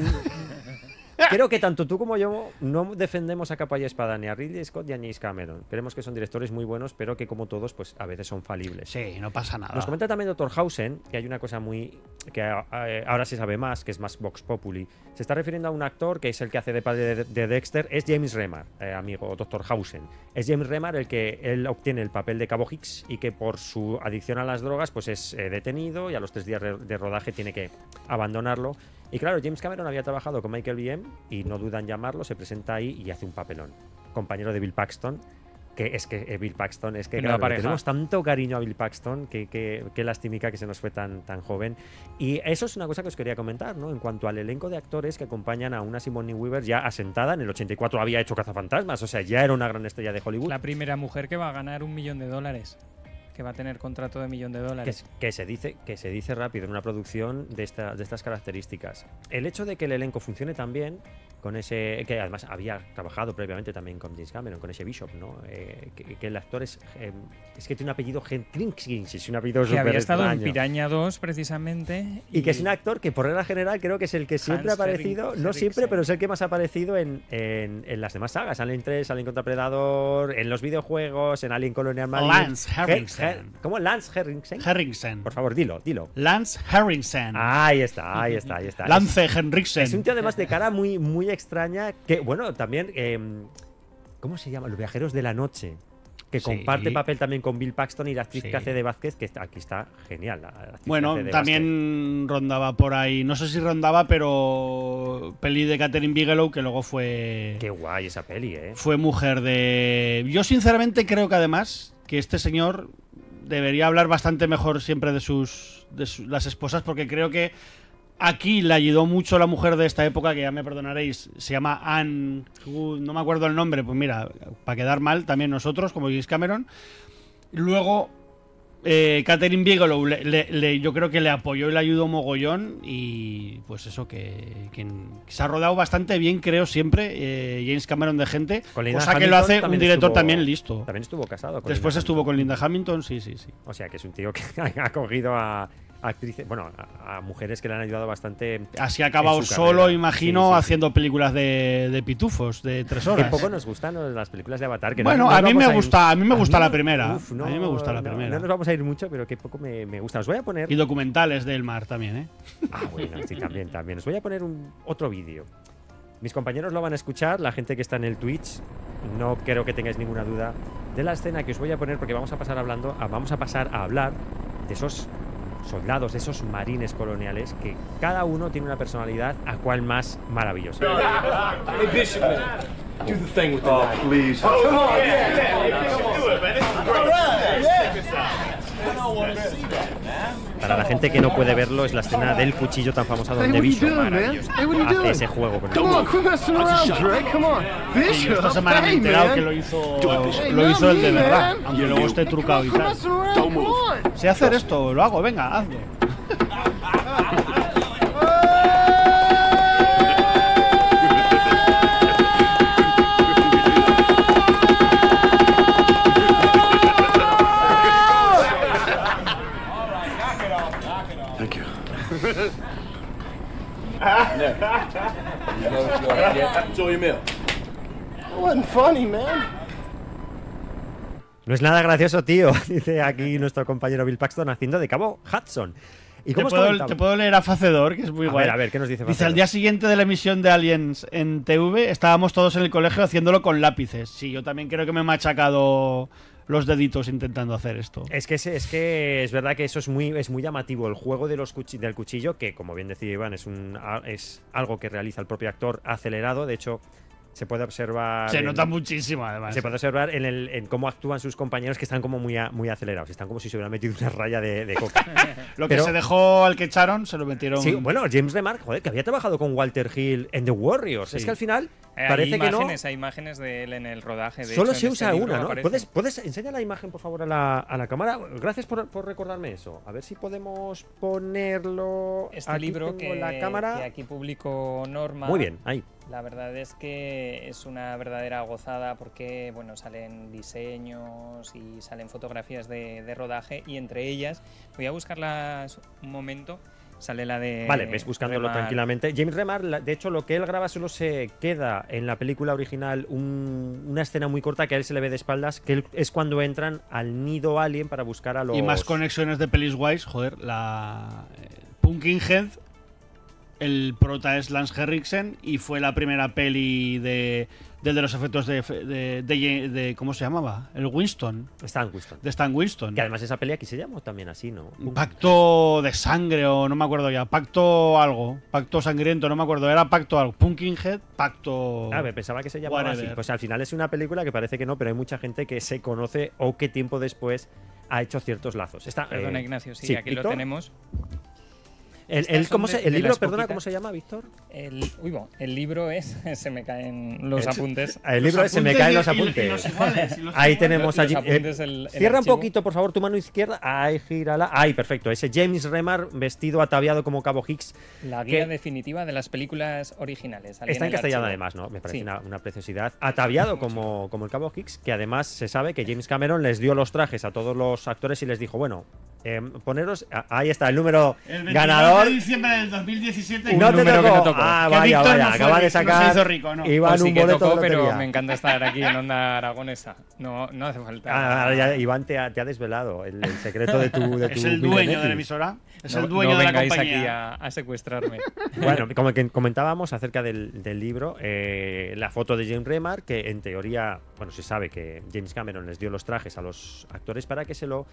creo que tanto tú como yo no defendemos a capa y espada ni a Ridley Scott ni a James Cameron. Creemos que son directores muy buenos, pero que como todos, pues a veces son falibles. Sí, no pasa nada. Nos comenta también Dr. Hausen que hay una cosa que ahora se sabe más, que es más Vox Populi. Se está refiriendo a un actor que es el que hace de padre de Dexter, es James Remar, amigo Dr. Hausen. Es James Remar el que él obtiene el papel de Cabo Hicks y que por su adicción a las drogas pues es detenido y a los 3 días de rodaje tiene que abandonarlo. Y claro, James Cameron había trabajado con Michael Biehn y no duda en llamarlo, se presenta ahí y hace un papelón. Compañero de Bill Paxton, que es que Bill Paxton, es que claro, tenemos tanto cariño a Bill Paxton, que lastimica que se nos fue tan joven. Y eso es una cosa que os quería comentar, ¿no? En cuanto al elenco de actores que acompañan a una Sigourney Weaver ya asentada, en el 84 había hecho Cazafantasmas, o sea, ya era una gran estrella de Hollywood. La primera mujer que va a ganar $1 millón, que va a tener contrato de $1 millón. Que se dice rápido en una producción de estas características. El hecho de que el elenco funcione tan bien, con ese que además había trabajado previamente también con James Cameron, con ese Bishop, ¿no? Que el actor es que tiene un apellido Jenkins, es un apellido que había estado extraño. en Piraña 2 precisamente y que es un actor que por regla general creo que es el que siempre ha aparecido, no siempre, pero es el que más ha aparecido en las demás sagas, Alien 3, Alien contra Predador, en los videojuegos, en Alien Colonial Marine. Lance Henriksen. ¿Cómo? Lance Henriksen. Por favor, dilo. Lance Henriksen. Ahí está. Lance Henriksen. Es un tío además de cara muy extraña, que bueno, también ¿cómo se llama? Los viajeros de la noche, que comparte papel también con Bill Paxton y la actriz que hace de Vázquez, que aquí está genial. Bueno, también rondaba por ahí, no sé si rondaba, pero peli de Catherine Bigelow, que luego fue... Qué guay esa peli, Fue mujer de... Yo sinceramente creo que además que este señor debería hablar bastante mejor siempre de las esposas, porque creo que aquí le ayudó mucho la mujer de esta época, que ya me perdonaréis, se llama Anne, no me acuerdo el nombre, pues mira, para quedar mal también nosotros, como James Cameron. Luego Catherine Bigelow yo creo que le apoyó y le ayudó mogollón, y pues eso, que se ha rodado bastante bien, creo, siempre James Cameron de gente, cosa que lo hace un director también listo. También estuvo casado con Después estuvo con Linda Hamilton, sí. O sea que es un tío que ha cogido a actrices, bueno, a mujeres que le han ayudado bastante. Así ha acabado solo, imagino, haciendo películas de pitufos de 3 horas. Que poco nos gustan las películas de Avatar. Que bueno, no a mí me gusta la primera. No, a mí me gusta la primera. No nos vamos a ir mucho, pero que poco me gusta. Os voy a poner. Y documentales del mar también, Bueno, sí, también. Os voy a poner otro vídeo. Mis compañeros lo van a escuchar, la gente que está en el Twitch. No creo que tengáis ninguna duda de la escena que os voy a poner, porque vamos a pasar a hablar de esos soldados, de esos marines coloniales, que cada uno tiene una personalidad a cual más maravillosa. Do the thing with the knife. Please. Come on, do it, man. This is great. All right, I don't want to see that, man. Para la gente que no puede verlo, es la escena del cuchillo tan famosa donde Bishop hace ese juego con el Sí, esta semana me he enterado que lo hizo el de verdad, aunque luego esté trucado y tal. Sé hacer esto, lo hago, venga, hazlo. Thank you. You know what you are yet? Enjoy your meal. It wasn't funny, man. No es nada gracioso, tío, dice aquí nuestro compañero Bill Paxton haciendo de Cabo Hudson. ¿Y cómo te puedo leer a Facedor, que es muy guay. A ver, ¿qué nos dice Dice, Facedor? al día siguiente de la emisión de Aliens en TV, estábamos todos en el colegio haciéndolo con lápices. Sí, yo también creo que me he machacado los deditos intentando hacer esto. Es que es verdad que eso es muy llamativo. El juego de del cuchillo, que como bien decía Iván, es algo que realiza el propio actor acelerado. De hecho, se puede observar. Se nota muchísimo, además. Se puede observar en cómo actúan sus compañeros, que están como muy acelerados. Están como si se hubieran metido una raya de coca. Lo que se dejó al que echaron, se lo metieron. Sí, bueno, James Remar, joder, que había trabajado con Walter Hill en The Warriors. Sí. Es que al final parece que no. Hay imágenes de él en el rodaje. De Solo hecho, se en usa este libro una, ¿no? aparece. ¿Puedes enseñar la imagen, por favor, a la cámara? Gracias por recordarme eso. A ver si podemos ponerlo. Este Aquí libro tengo que, la cámara. que aquí publicó Norma. Muy bien, ahí. La verdad es que es una verdadera gozada porque bueno, salen diseños y salen fotografías de rodaje, y entre ellas, voy a buscarlas un momento, sale la de... Vale, ves buscándolo Remar. tranquilamente. James Remar, de hecho, lo que él graba solo se queda en la película original una escena muy corta que a él se le ve de espaldas, que es cuando entran al nido alien para buscar a los... Y más conexiones de pelis guays, joder, Pumpkinhead, el prota es Lance Henriksen y fue la primera peli de los efectos de ¿cómo se llamaba? El Winston. Stan Winston. De Stan Winston. Que además esa peli aquí se llama también así, ¿no? Pacto de sangre o no me acuerdo ya. Pacto algo. Pacto sangriento, no me acuerdo. Era pacto algo. Pumpkinhead, pacto... A ver, pensaba que se llamaba así. Pues al final es una película que parece que no, pero hay mucha gente que se conoce o que tiempo después ha hecho ciertos lazos. Perdona, Ignacio, sí, aquí ¿Víctor? lo tenemos. El libro, perdona, ¿cómo se llama, Víctor? El libro es... se me caen los apuntes. El libro es Se me caen los apuntes. Ahí tenemos allí. Cierra un poquito, por favor, tu mano izquierda. Ahí, gírala. Ahí, perfecto. Ese James Remar vestido ataviado como Cabo Hicks. La guía definitiva de las películas originales. Está en castellano, además, ¿no? Me parece una preciosidad. Ataviado como el Cabo Hicks, que además se sabe que James Cameron les dio los trajes a todos los actores y les dijo, bueno, poneros. Ahí está, el número ganador. de diciembre del 2017. No te tocó. Ah, vaya, acaba de sacar. No se hizo rico, ¿no? Iván, sí un que boleto tocó, de pero lotería. me encanta estar aquí en Onda Aragonesa. No hace falta. Ya, Iván te ha desvelado el secreto de tu. Es el dueño de la emisora. Es el dueño de la compañía. No vengáis aquí a secuestrarme. Bueno, como que comentábamos acerca del libro, la foto de James Remar, que en teoría, bueno, se sabe que James Cameron les dio los trajes a los actores para que se lo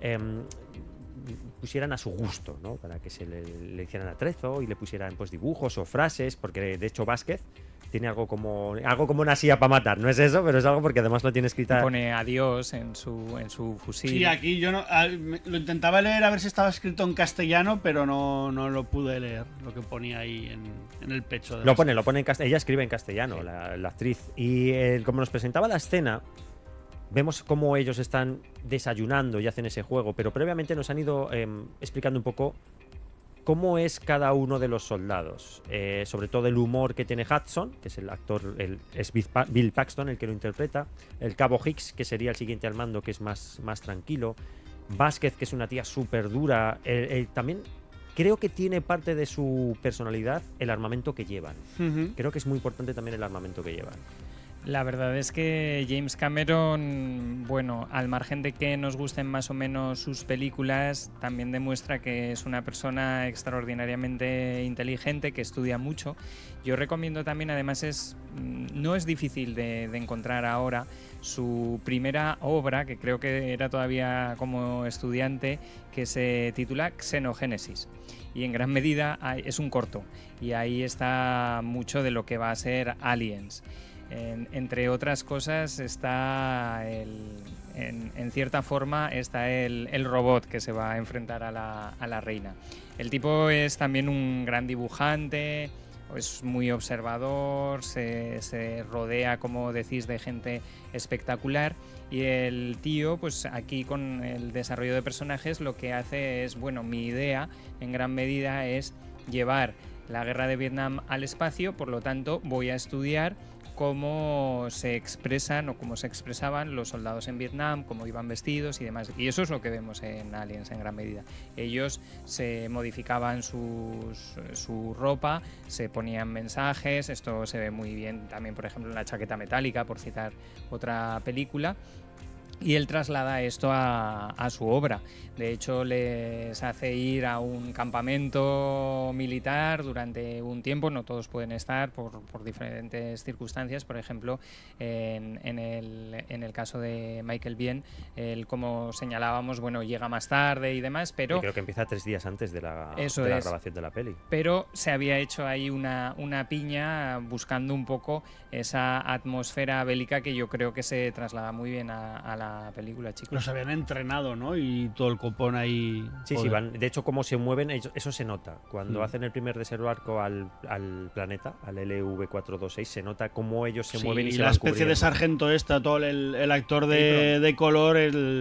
pusieran a su gusto, ¿no? Para que se le hicieran atrezo y le pusieran pues dibujos o frases, porque de hecho Vázquez tiene algo como una silla para matar, no es eso, pero es algo porque además lo tiene escrita. Pone adiós en su fusil. Sí, aquí yo lo intentaba leer a ver si estaba escrito en castellano, pero no lo pude leer, lo que ponía ahí en el pecho. Lo pone en castellano. Ella escribe en castellano, sí. la actriz. Y como nos presentaba la escena, vemos cómo ellos están desayunando y hacen ese juego, pero previamente nos han ido explicando un poco cómo es cada uno de los soldados. Sobre todo el humor que tiene Hudson, que es el actor, es Bill Paxton el que lo interpreta. El Cabo Hicks, que sería el siguiente al mando, que es más tranquilo. Vázquez, que es una tía súper dura. También creo que tiene parte de su personalidad el armamento que llevan. Creo que es muy importante también el armamento que llevan. La verdad es que James Cameron, bueno, al margen de que nos gusten más o menos sus películas, también demuestra que es una persona extraordinariamente inteligente, que estudia mucho. Yo recomiendo también, además no es difícil de encontrar ahora, su primera obra, que creo que era todavía como estudiante, que se titula Xenogénesis. Y en gran medida es un corto, y ahí está mucho de lo que va a ser Aliens. entre otras cosas está en cierta forma está el robot que se va a enfrentar a la reina. El tipo es también un gran dibujante, es muy observador, se rodea, como decís, de gente espectacular, y el tío, pues aquí con el desarrollo de personajes lo que hace es, bueno, mi idea en gran medida es llevar la guerra de Vietnam al espacio, por lo tanto voy a estudiar cómo se expresan o cómo se expresaban los soldados en Vietnam, cómo iban vestidos y demás. Y eso es lo que vemos en Aliens en gran medida. Ellos se modificaban su ropa, se ponían mensajes, esto se ve muy bien también, por ejemplo, en La chaqueta metálica, por citar otra película. Y él traslada esto a su obra. De hecho, les hace ir a un campamento militar durante un tiempo. No todos pueden estar por diferentes circunstancias. Por ejemplo, en el caso de Michael Biehn, él, como señalábamos, bueno, llega más tarde y demás, pero... Y creo que empieza 3 días antes de la grabación de la peli. Pero se había hecho ahí una piña buscando un poco esa atmósfera bélica que yo creo que se traslada muy bien a la película, chicos. Los habían entrenado, ¿no? Y todo el copón ahí... Sí, joder. sí, van. De hecho, cómo se mueven, eso se nota. Cuando hacen el primer desembarco al planeta, al LV-426, se nota cómo ellos se mueven y se la van especie cubriendo. de sargento todo el actor de color,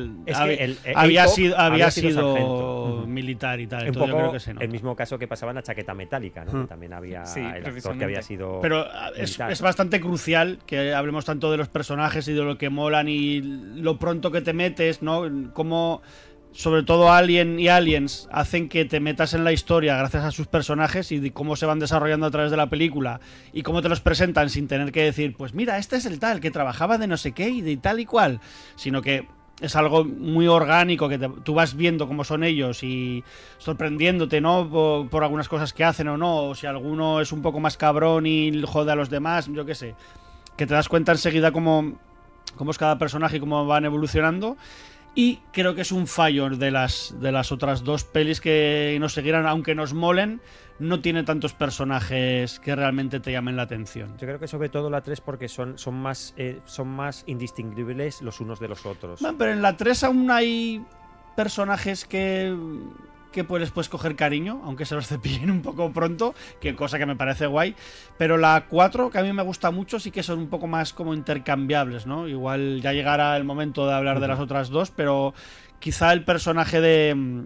había había sido sido sargento. militar y tal. Un Entonces yo poco creo que se nota. el mismo caso que pasaba en La chaqueta metálica, ¿no? Que también había Sí, el actor que precisamente. había sido Pero es bastante crucial que hablemos tanto de los personajes y de lo que molan y lo pronto que te metes, ¿no? Como sobre todo Alien y Aliens hacen que te metas en la historia gracias a sus personajes y de cómo se van desarrollando a través de la película y cómo te los presentan sin tener que decir, pues mira, este es el tal que trabajaba de no sé qué y de tal y cual, sino que es algo muy orgánico que tú vas viendo cómo son ellos y sorprendiéndote, ¿no? Por algunas cosas que hacen o no, o si alguno es un poco más cabrón y jode a los demás, yo qué sé, que te das cuenta enseguida cómo es cada personaje y cómo van evolucionando. Y creo que es un fallo de las otras dos pelis que nos seguirán, aunque nos molen, no tiene tantos personajes que realmente te llamen la atención. Yo creo que sobre todo la 3 porque son más indistinguibles los unos de los otros. Bueno, pero en la 3 aún hay personajes que puedes coger cariño, aunque se los cepillen un poco pronto, que cosa que me parece guay. Pero la 4, que a mí me gusta mucho, sí que son un poco más como intercambiables, ¿no? Igual ya llegará el momento de hablar de las otras dos, pero quizá el personaje de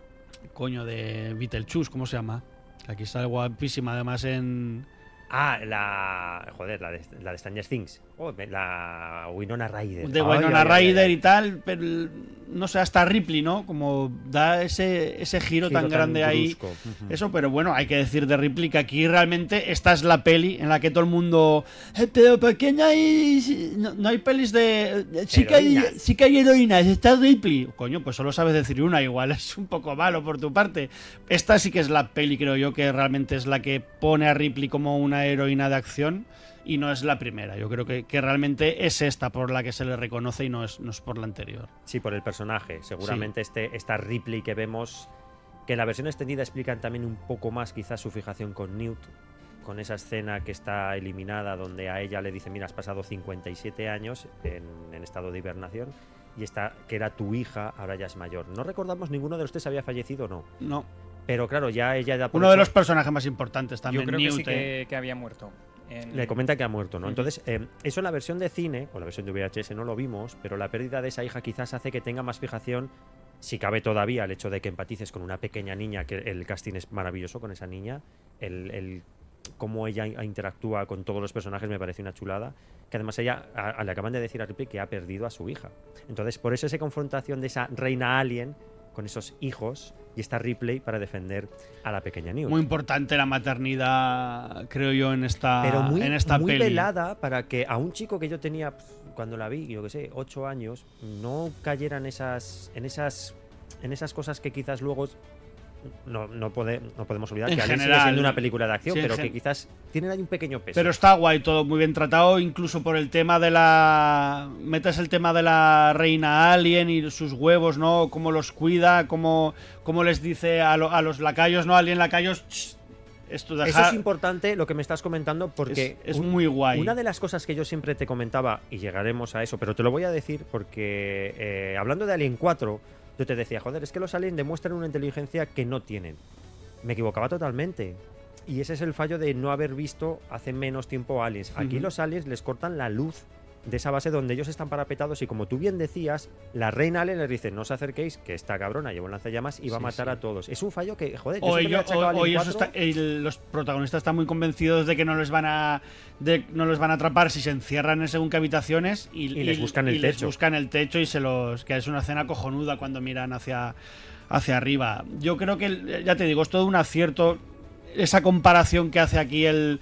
Beetlejuice, ¿cómo se llama? Aquí sale guapísima, además en... Ah, la de Stranger Things. La Winona Ryder. De Winona Ryder y tal, pero no sé, hasta Ripley, ¿no? Como da ese giro tan grande ahí. Eso, pero bueno, hay que decir de Ripley que aquí realmente esta es la peli en la que todo el mundo... pero ¿por qué no hay pelis de... Sí que hay heroínas, está Ripley. Coño, pues solo sabes decir una, igual es un poco malo por tu parte. Esta sí que es la peli, creo yo, que realmente es la que pone a Ripley como una heroína de acción. Y no es la primera, yo creo que realmente es esta por la que se le reconoce y no es por la anterior. Sí, por el personaje. Seguramente esta Ripley que vemos, que en la versión extendida explican también un poco más quizás su fijación con Newt, con esa escena que está eliminada donde a ella le dice, mira, has pasado 57 años en estado de hibernación y esta que era tu hija ahora ya es mayor. No recordamos ninguno de los tres había fallecido o no. No. Pero claro, ya ella da por uno hecho, de los personajes más importantes también. Yo creo Newt, que sí que había muerto. Le comenta que ha muerto, ¿no? Entonces, eso en la versión de cine, o la versión de VHS no lo vimos, pero la pérdida de esa hija quizás hace que tenga más fijación, si cabe todavía, el hecho de que empatices con una pequeña niña, que el casting es maravilloso con esa niña, cómo ella interactúa con todos los personajes me parece una chulada, que además ella, le acaban de decir a Ripley que ha perdido a su hija. Entonces, por eso esa confrontación de esa reina alien con esos hijos y está Ripley para defender a la pequeña Newt. Muy importante la maternidad, creo yo, en esta Pero muy peli. velada para que a un chico que yo tenía cuando la vi, yo que sé, 8 años, no cayera en esas cosas que quizás luego no podemos olvidar en que Alien general, sigue siendo una película de acción, sí, pero que quizás tienen ahí un pequeño peso. Pero está guay, todo muy bien tratado, incluso por el tema de metes el tema de la reina alien y sus huevos, ¿no? Cómo los cuida, cómo les dice a los lacayos, ¿no? Alien lacayos, Esto Eso es importante lo que me estás comentando porque es muy guay. Una de las cosas que yo siempre te comentaba, y llegaremos a eso, pero te lo voy a decir porque hablando de Alien 4, yo te decía, joder, es que los aliens demuestran una inteligencia que no tienen. Me equivocaba totalmente. Y ese es el fallo de no haber visto hace menos tiempo aliens. Aquí los aliens les cortan la luz de esa base donde ellos están parapetados y como tú bien decías, la reina alien les dice, no os acerquéis, que esta cabrona lleva un lanzallamas y va a matar a todos. Es un fallo que, joder, los protagonistas están muy convencidos de que no les van a atrapar si se encierran en según qué habitaciones y les buscan el techo. Les buscan el techo y que es una escena cojonuda cuando miran hacia arriba. Yo creo que, ya te digo, es todo un acierto esa comparación que hace aquí en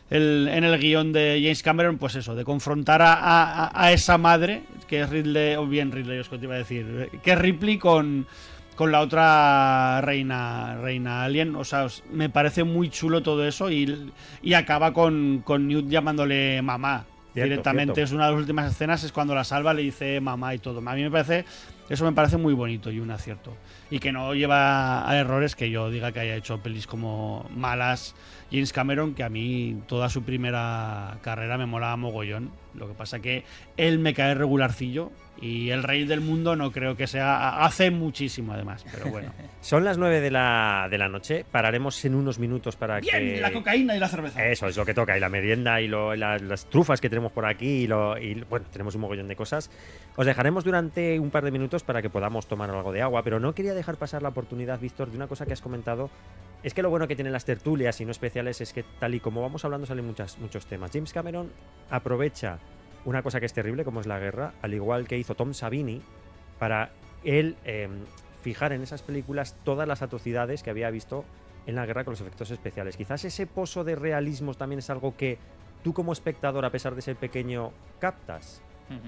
el guión de James Cameron, pues eso, de confrontar a esa madre, que es Ridley Scott, iba a decir, que es Ripley con la otra reina alien. O sea, me parece muy chulo todo eso y acaba con Newt llamándole mamá. Directamente. Es una de las últimas escenas, es cuando la salva, le dice mamá y todo. A mí eso me parece muy bonito y un acierto. Y que no lleva a errores que yo diga que haya hecho pelis como malas James Cameron, que a mí toda su primera carrera me molaba mogollón. Lo que pasa que él me cae regularcillo y El Rey del Mundo no creo que sea... Hace muchísimo además, pero bueno. Son las 9 de la noche, pararemos en unos minutos para ¡Bien! La cocaína y la cerveza. Eso es lo que toca, y la merienda y las trufas que tenemos por aquí y bueno, tenemos un mogollón de cosas. Os dejaremos durante un par de minutos para que podamos tomar algo de agua, pero no quería dejar pasar la oportunidad, Víctor, de una cosa que has comentado. Es que lo bueno que tienen las tertulias y no especiales es que tal y como vamos hablando salen muchos temas. James Cameron aprovecha una cosa que es terrible como es la guerra, al igual que hizo Tom Savini, para él fijar en esas películas todas las atrocidades que había visto en la guerra con los efectos especiales. Quizás ese pozo de realismo también es algo que tú como espectador, a pesar de ser pequeño, captas.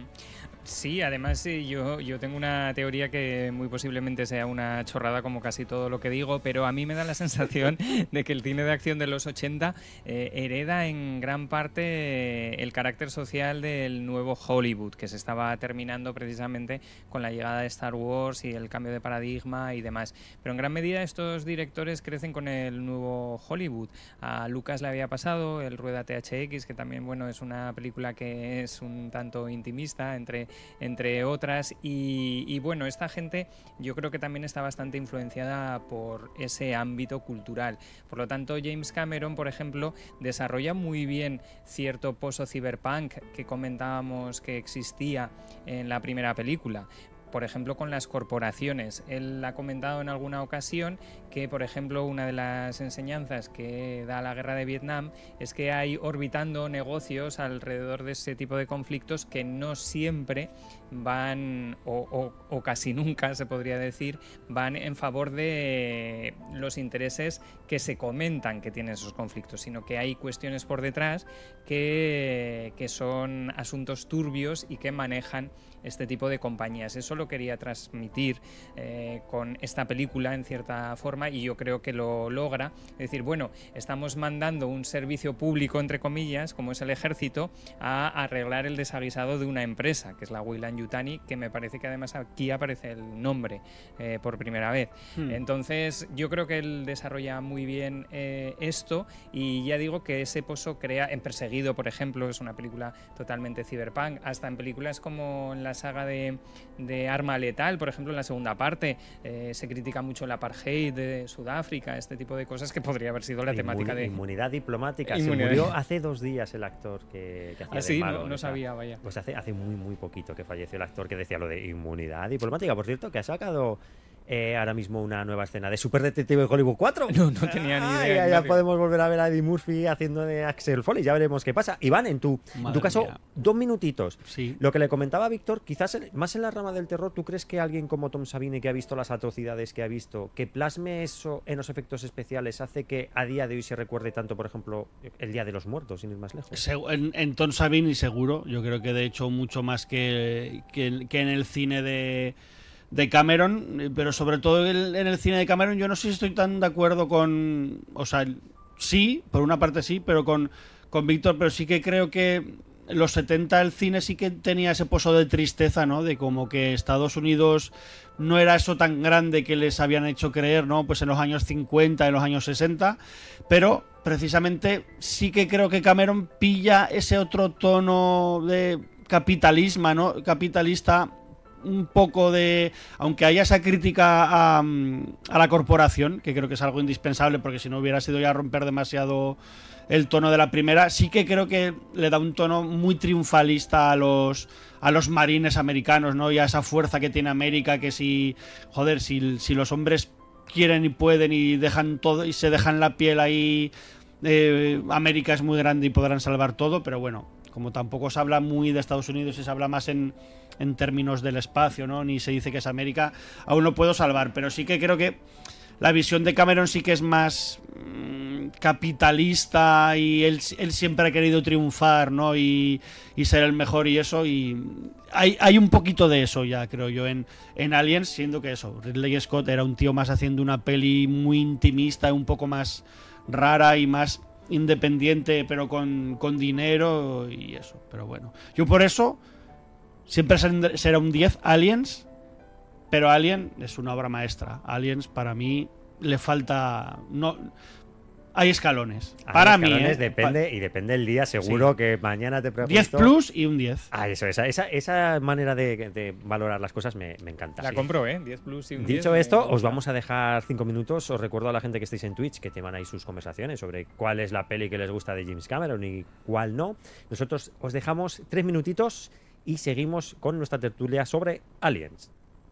Sí, además yo tengo una teoría que muy posiblemente sea una chorrada como casi todo lo que digo, pero a mí me da la sensación de que el cine de acción de los 80 hereda en gran parte el carácter social del nuevo Hollywood, que se estaba terminando precisamente con la llegada de Star Wars y el cambio de paradigma y demás. Pero en gran medida estos directores crecen con el nuevo Hollywood. A Lucas le había pasado el Rueda THX, que también bueno es una película que es un tanto intimista entre otras y bueno, esta gente yo creo que también está bastante influenciada por ese ámbito cultural. Por lo tanto, James Cameron, por ejemplo, desarrolla muy bien cierto pozo cyberpunk que comentábamos que existía en la primera película. Por ejemplo, con las corporaciones. Él ha comentado en alguna ocasión que, por ejemplo, una de las enseñanzas que da la guerra de Vietnam es que hay orbitando negocios alrededor de ese tipo de conflictos que no siempre van, o casi nunca se podría decir, van en favor de los intereses que se comentan que tienen esos conflictos, sino que hay cuestiones por detrás que son asuntos turbios y que manejan este tipo de compañías. Eso lo quería transmitir con esta película en cierta forma y yo creo que lo logra. Es decir, bueno, estamos mandando un servicio público, entre comillas, como es el ejército, a arreglar el desaguisado de una empresa, que es la Weyland-Yutani, que me parece que además aquí aparece el nombre por primera vez. Entonces, yo creo que él desarrolla muy bien esto y ya digo que ese pozo crea, en Perseguido, por ejemplo, es una película totalmente cyberpunk, hasta en películas como en la saga de Arma Letal, por ejemplo, en la segunda parte se critica mucho el apartheid de Sudáfrica, este tipo de cosas que podría haber sido la temática de... Inmunidad diplomática. Se murió hace 2 días el actor que hacía sí, de malo. no sabía, vaya. Pues hace muy poquito que falleció el actor que decía lo de inmunidad diplomática. Por cierto, que ha sacado ahora mismo una nueva escena de Super Detective Hollywood 4. No tenía ni idea. Ya podemos volver a ver a Eddie Murphy haciendo de Axel Foley. Ya veremos qué pasa. Iván, en tu caso, mía. 2 minutitos. Sí. Lo que le comentaba a Víctor, quizás más en la rama del terror, ¿tú crees que alguien como Tom Savini, que ha visto las atrocidades que ha visto, que plasme eso en los efectos especiales, hace que a día de hoy se recuerde tanto, por ejemplo, el Día de los Muertos, sin ir más lejos? En Tom Savini seguro. Yo creo que de hecho mucho más que en el cine de Cameron, pero sobre todo en el cine de Cameron yo no sé si estoy tan de acuerdo con... O sea, sí, por una parte sí, pero con Víctor, pero sí que creo que en los 70 el cine sí que tenía ese pozo de tristeza, ¿no? De como que Estados Unidos no era eso tan grande que les habían hecho creer, ¿no? Pues en los años 50, en los años 60, pero precisamente sí que creo que Cameron pilla ese otro tono de capitalismo, ¿no? Capitalista, un poco de... Aunque haya esa crítica a la corporación, que creo que es algo indispensable, porque si no hubiera sido ya romper demasiado el tono de la primera, sí que creo que le da un tono muy triunfalista a los marines americanos, ¿no? Y a esa fuerza que tiene América, que si los hombres quieren y pueden y dejan todo y se dejan la piel ahí, América es muy grande y podrán salvar todo. Pero bueno, como tampoco se habla muy de Estados Unidos y se habla más en términos del espacio, ¿no? Ni se dice que es América, aún no puedo salvar. Pero sí que creo que la visión de Cameron sí que es más capitalista, y él siempre ha querido triunfar, ¿no? Y ser el mejor y eso, y hay un poquito de eso ya, creo yo, en Aliens, siendo que eso, Ridley Scott era un tío más haciendo una peli muy intimista, un poco más rara y más independiente, pero con dinero y eso. Pero bueno, yo por eso siempre será un 10 Aliens, pero Alien es una obra maestra. Aliens para mí le falta... no hay escalones. Para mí, depende el día, seguro, sí. Que mañana te pregunto... 10 plus y un 10. Eso, esa manera de valorar las cosas me encanta. La compro, 10 plus y un 10. Dicho esto, os vamos a dejar 5 minutos. Os recuerdo a la gente que estáis en Twitch que tengan ahí sus conversaciones sobre cuál es la peli que les gusta de James Cameron y cuál no. Nosotros os dejamos 3 minutitos y seguimos con nuestra tertulia sobre Aliens.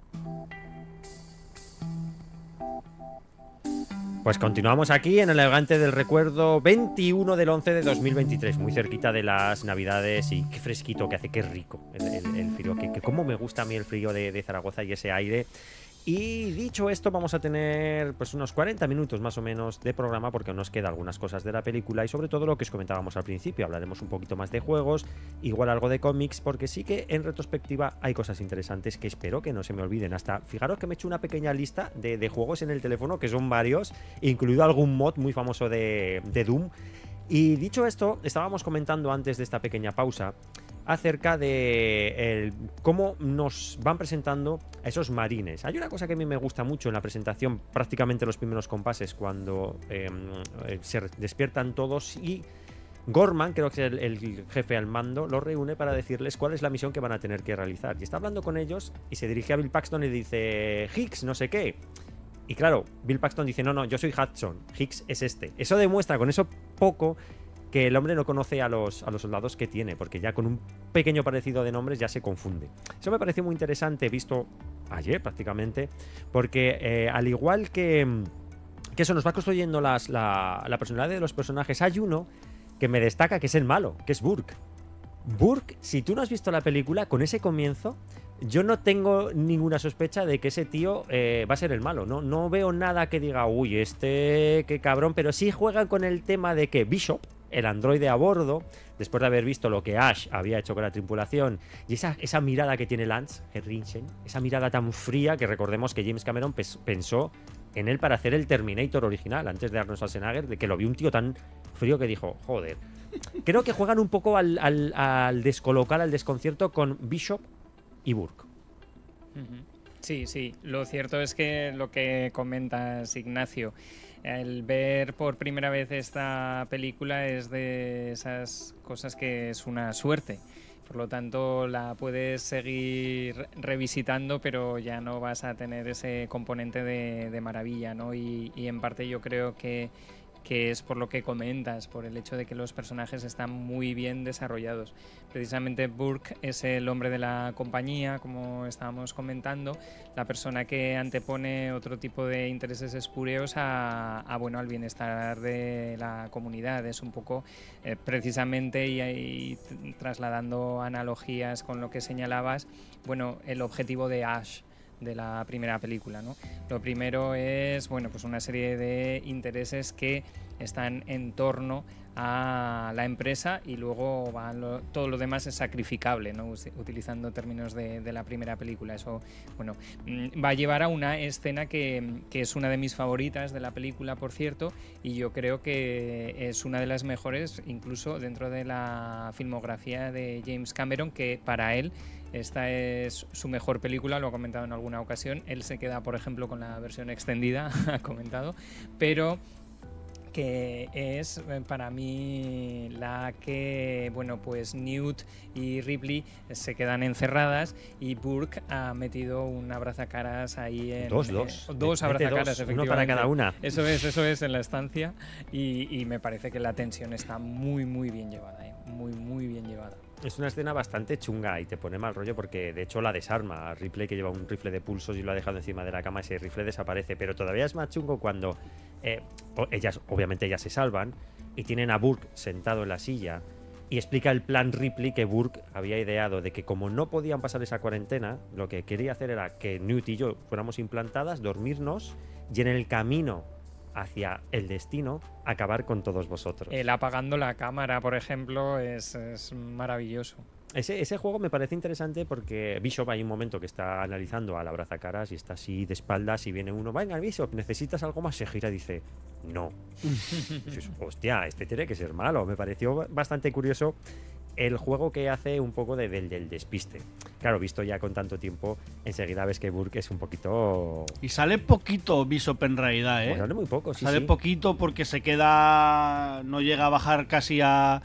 Pues continuamos aquí en el Elegante del Recuerdo, 21 del 11 de 2023, muy cerquita de las Navidades, y qué fresquito que hace, qué rico el frío, que cómo me gusta a mí el frío de Zaragoza y ese aire. Y dicho esto, vamos a tener pues unos 40 minutos más o menos de programa, porque nos queda algunas cosas de la película y sobre todo lo que os comentábamos al principio. Hablaremos un poquito más de juegos, igual algo de cómics, porque sí que en retrospectiva hay cosas interesantes que espero que no se me olviden. Hasta fijaros que me he hecho una pequeña lista de juegos en el teléfono, que son varios, incluido algún mod muy famoso de Doom. Y dicho esto, estábamos comentando antes de esta pequeña pausa acerca de cómo nos van presentando a esos marines. Hay una cosa que a mí me gusta mucho en la presentación, prácticamente los primeros compases, cuando se despiertan todos y Gorman, creo que es el jefe al mando, los reúne para decirles cuál es la misión que van a tener que realizar. Y está hablando con ellos y se dirige a Bill Paxton y dice: Hicks, no sé qué. Y claro, Bill Paxton dice: no, yo soy Hudson, Hicks es este. Eso demuestra con eso poco que el hombre no conoce a los soldados que tiene, porque ya con un pequeño parecido de nombres ya se confunde. Eso me pareció muy interesante, visto ayer prácticamente, porque al igual que eso nos va construyendo la personalidad de los personajes, hay uno que me destaca, que es el malo, que es Burke. Burke, si tú no has visto la película, con ese comienzo, yo no tengo ninguna sospecha de que ese tío va a ser el malo. No veo nada que diga, uy, qué cabrón, pero sí juegan con el tema de que Bishop, el androide a bordo, después de haber visto lo que Ash había hecho con la tripulación, y esa mirada que tiene Lance Henriksen, esa mirada tan fría, que recordemos que James Cameron pensó en él para hacer el Terminator original, antes de Arnold Schwarzenegger, de que lo vio un tío tan frío que dijo, joder. Creo que juegan un poco al descolocar, al desconcierto con Bishop y Burke. Sí, lo cierto es que lo que comentas, Ignacio, el ver por primera vez esta película es de esas cosas que es una suerte. Por lo tanto, la puedes seguir revisitando, pero ya no vas a tener ese componente de maravilla, ¿no? Y en parte yo creo que es por lo que comentas, por el hecho de que los personajes están muy bien desarrollados. Precisamente Burke es el hombre de la compañía, como estábamos comentando, la persona que antepone otro tipo de intereses espúreos al bienestar de la comunidad. Es un poco, precisamente, y trasladando analogías con lo que señalabas, el objetivo de Ash, de la primera película, ¿no? Lo primero es, pues una serie de intereses que están en torno a la empresa, y luego todo lo demás es sacrificable, ¿no? Utilizando términos de la primera película. Eso, va a llevar a una escena que es una de mis favoritas de la película, por cierto, y yo creo que es una de las mejores, incluso dentro de la filmografía de James Cameron, que para él esta es su mejor película, lo ha comentado en alguna ocasión. Él se queda, por ejemplo, con la versión extendida, ha comentado, pero que es para mí la que, bueno, pues Newt y Ripley se quedan encerradas y Burke ha metido un abrazacaras ahí en... Dos abrazacaras, efectivamente. Uno para cada una. Eso es en la estancia y me parece que la tensión está muy, muy bien llevada, muy, muy bien llevada. Es una escena bastante chunga y te pone mal rollo porque de hecho la desarma. A Ripley, que lleva un rifle de pulsos y lo ha dejado encima de la cama, ese rifle desaparece. Pero todavía es más chungo cuando obviamente ellas se salvan y tienen a Burke sentado en la silla y explica el plan Ripley que Burke había ideado de que como no podían pasar esa cuarentena, lo que quería hacer era que Newt y yo fuéramos implantadas, dormirnos y en el camino hacia el destino acabar con todos vosotros. El apagando la cámara, por ejemplo, es maravilloso. Ese juego me parece interesante porque Bishop hay un momento que está analizando al abrazacaras y está así de espaldas y viene uno, venga Bishop, ¿necesitas algo más? Se gira y dice, no. Dices, hostia, este tiene que ser malo. Me pareció bastante curioso el juego que hace un poco del despiste. Claro, visto ya con tanto tiempo, enseguida ves que Burke es un poquito... Y sale poquito Bishop en realidad, ¿eh? Pues sale muy poco, sí. Sale poquito porque se queda... No llega a bajar casi a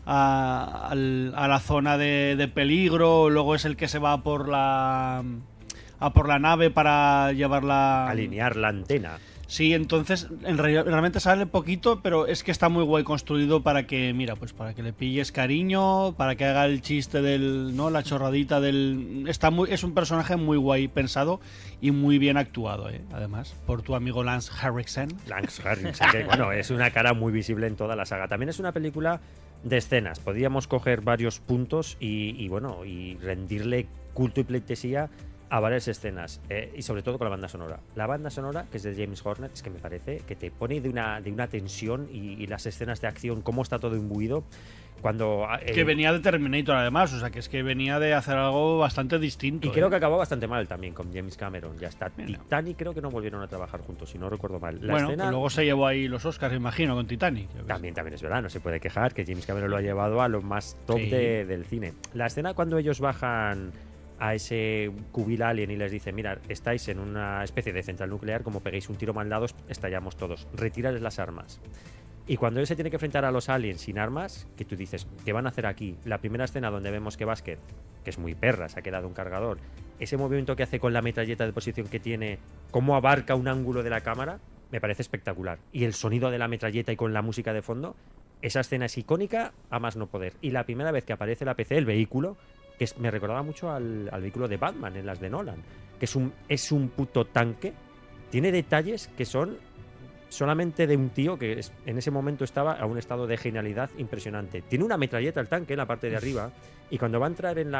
la zona de peligro. Luego es el que se va por la nave para llevarla... Alinear la antena. Sí, entonces realmente sale poquito, pero es que está muy guay construido para que, mira, pues para que le pilles cariño, para que haga el chiste del, ¿no? La chorradita del... es un personaje muy guay pensado y muy bien actuado, además, por tu amigo Lance Henriksen. Lance Henriksen, que bueno, es una cara muy visible en toda la saga. También es una película de escenas. Podríamos coger varios puntos y bueno, y rendirle culto y pleitesía a varias escenas, y sobre todo con la banda sonora. La banda sonora, que es de James Horner, es que me parece que te pone de una tensión y las escenas de acción, cómo está todo imbuido. Cuando que venía de Terminator además, o sea que es que venía de hacer algo bastante distinto. Y creo que acabó bastante mal también con James Cameron. Ya está. Titanic creo que no volvieron a trabajar juntos, si no recuerdo mal. Bueno, escena... luego se llevó ahí los Oscars, me imagino, con Titanic. También es verdad, no se puede quejar que James Cameron lo ha llevado a lo más top del cine. La escena cuando ellos bajan a ese cubil alien y les dice, mira, estáis en una especie de central nuclear, como peguéis un tiro mal dado, estallamos todos, retirad las armas. Y cuando él se tiene que enfrentar a los aliens sin armas, que tú dices, ¿qué van a hacer aquí? La primera escena donde vemos que Vasquez, que es muy perra, se ha quedado un cargador, ese movimiento que hace con la metralleta de posición que tiene, cómo abarca un ángulo de la cámara, me parece espectacular. Y el sonido de la metralleta y con la música de fondo, esa escena es icónica a más no poder. Y la primera vez que aparece la PC, el vehículo, que me recordaba mucho al vehículo de Batman en las de Nolan, que es un puto tanque, tiene detalles que son solamente de un tío que en ese momento estaba a un estado de genialidad impresionante. Tiene una metralleta el tanque en la parte de arriba y cuando va a entrar en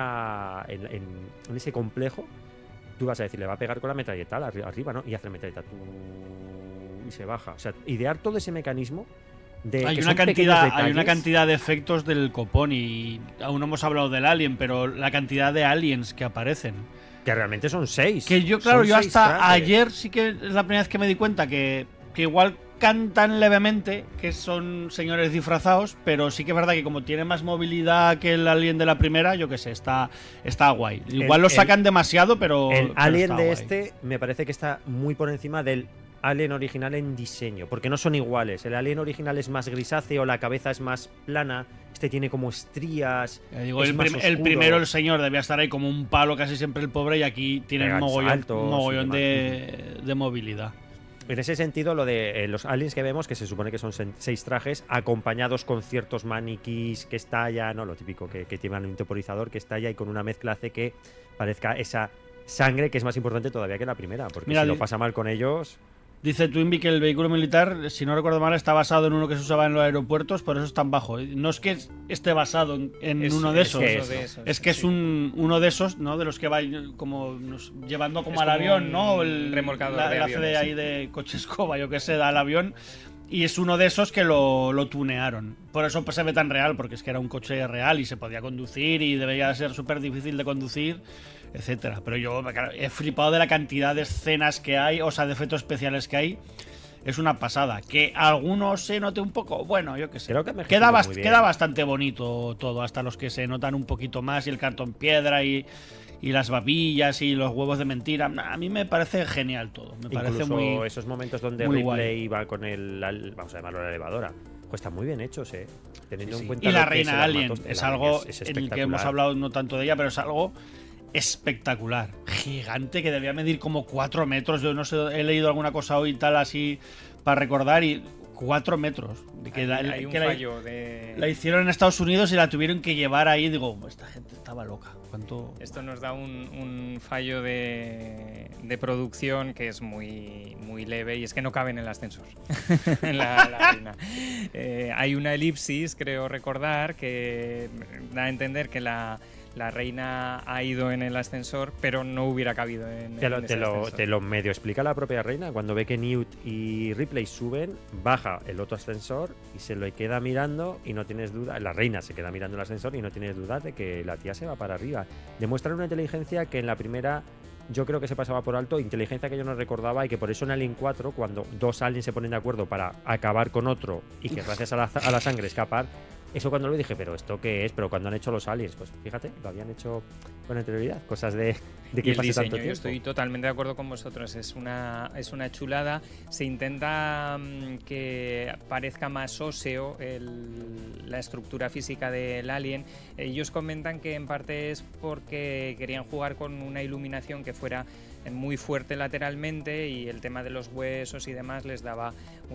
ese complejo, tú vas a decir, le va a pegar con la metralleta arriba, ¿no? Y hace la metralleta y se baja. O sea, idear todo ese mecanismo. Hay una cantidad de efectos del copón y aún no hemos hablado del alien, pero la cantidad de aliens que aparecen. Que realmente son 6. Que yo hasta ayer sí que es la primera vez que me di cuenta que igual cantan levemente, que son señores disfrazados, pero sí que es verdad que como tiene más movilidad que el alien de la primera, yo qué sé, está guay. Igual lo sacan demasiado, pero... El alien de este me parece que está muy por encima del alien original en diseño, porque no son iguales. El alien original es más grisáceo, la cabeza es más plana, este tiene como estrías. Digo, el primero, el señor, debía estar ahí como un palo casi siempre el pobre, y aquí tiene un mogollón de movilidad. En ese sentido, lo de los aliens que vemos, que se supone que son 6 trajes, acompañados con ciertos maniquís que estallan, ¿no? Lo típico que tienen un temporizador que estalla y con una mezcla hace que parezca esa sangre que es más importante todavía que la primera, porque si lo pasa mal con ellos... Dice Twinbee que el vehículo militar, si no recuerdo mal, está basado en uno que se usaba en los aeropuertos, por eso es tan bajo. No es que esté basado en uno de esos, es que es uno de esos, ¿no? De los que va como llevando como al avión, ¿no? El remolcador de aviones, de ahí de coche escoba, yo que sé, da al avión. Y es uno de esos que lo tunearon. Por eso pues, se ve tan real, porque es que era un coche real y se podía conducir y debería ser súper difícil de conducir, etcétera. Pero yo he flipado de la cantidad de escenas que hay, o sea, de efectos especiales que hay. es una pasada. Que algunos se note un poco, bueno, yo qué sé. Creo que Queda muy bien. bastante bonito todo, hasta los que se notan un poquito más, y el cartón piedra y las babillas y los huevos de mentira. A mí me parece genial todo. Me parece Incluso muy... esos momentos donde muy Ripley va con vamos a llamarlo la elevadora, pues están muy bien hechos, teniendo en cuenta Y la lo que es reina el Alien armatoste. es La algo es en el que espectacular. hemos hablado no tanto de ella, pero es algo espectacular, gigante, que debía medir como 4 metros. Yo no sé, he leído alguna cosa hoy tal así para recordar, y 4 metros. Hay un fallo de... La hicieron en Estados Unidos y la tuvieron que llevar ahí. Digo, esta gente estaba loca. Esto nos da un fallo de producción que es muy, muy leve, y es que no cabe en el ascensor. En la reina. Hay una elipsis, creo recordar, que da a entender que la reina ha ido en el ascensor, pero no hubiera cabido en ese ascensor. Te lo medio explica la propia reina. Cuando ve que Newt y Ripley suben, baja el otro ascensor y se lo queda mirando, y no tienes duda, la reina se queda mirando el ascensor y no tienes duda de que la tía se va para arriba. Demuestran una inteligencia que en la primera yo creo que se pasaba por alto, inteligencia que yo no recordaba, y que por eso en Alien 4, cuando dos aliens se ponen de acuerdo para acabar con otro y que gracias a la sangre escapar, eso cuando lo dije, pero ¿esto qué es? Pero cuando han hecho los aliens, pues fíjate, lo habían hecho con anterioridad, cosas de que pase tanto tiempo. Yo estoy totalmente de acuerdo con vosotros, es una chulada. Se intenta que parezca más óseo la estructura física del alien. Ellos comentan que en parte es porque querían jugar con una iluminación que fuera muy fuerte lateralmente, y el tema de los huesos y demás les daba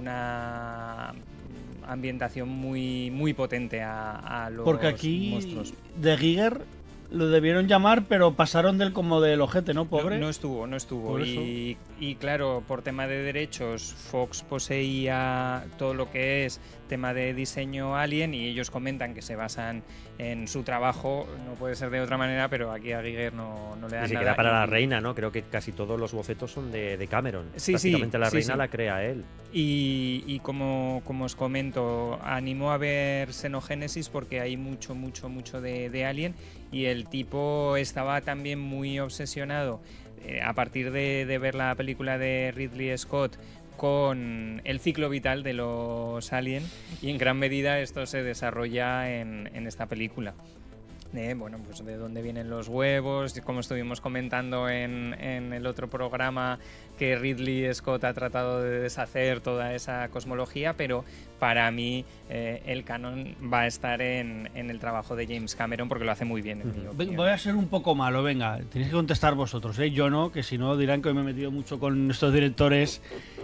una ambientación muy, muy potente a los Porque aquí monstruos. de Giger lo debieron llamar, pero pasaron del como del ojete, ¿no? Pobre. No estuvo. Por eso. Y claro, por tema de derechos, Fox poseía todo lo que es tema de diseño Alien, y ellos comentan que se basan en su trabajo. No puede ser de otra manera, pero aquí a Giger no le dan Ni siquiera nada. para la reina, ¿no? Creo que casi todos los bocetos son de Cameron. Sí, prácticamente la reina sí. la crea él. Y como os comento, animó a ver Xenogénesis porque hay mucho de Alien, y el tipo estaba también muy obsesionado a partir de ver la película de Ridley Scott con el ciclo vital de los Alien, y en gran medida esto se desarrolla en esta película. Bueno, pues de dónde vienen los huevos, como estuvimos comentando en el otro programa, que Ridley Scott ha tratado de deshacer toda esa cosmología, pero para mí el canon va a estar en el trabajo de James Cameron, porque lo hace muy bien, en mi opinión. Voy a ser un poco malo, venga, tenéis que contestar vosotros, ¿eh? Yo no, que si no dirán que hoy me he metido mucho con estos directores.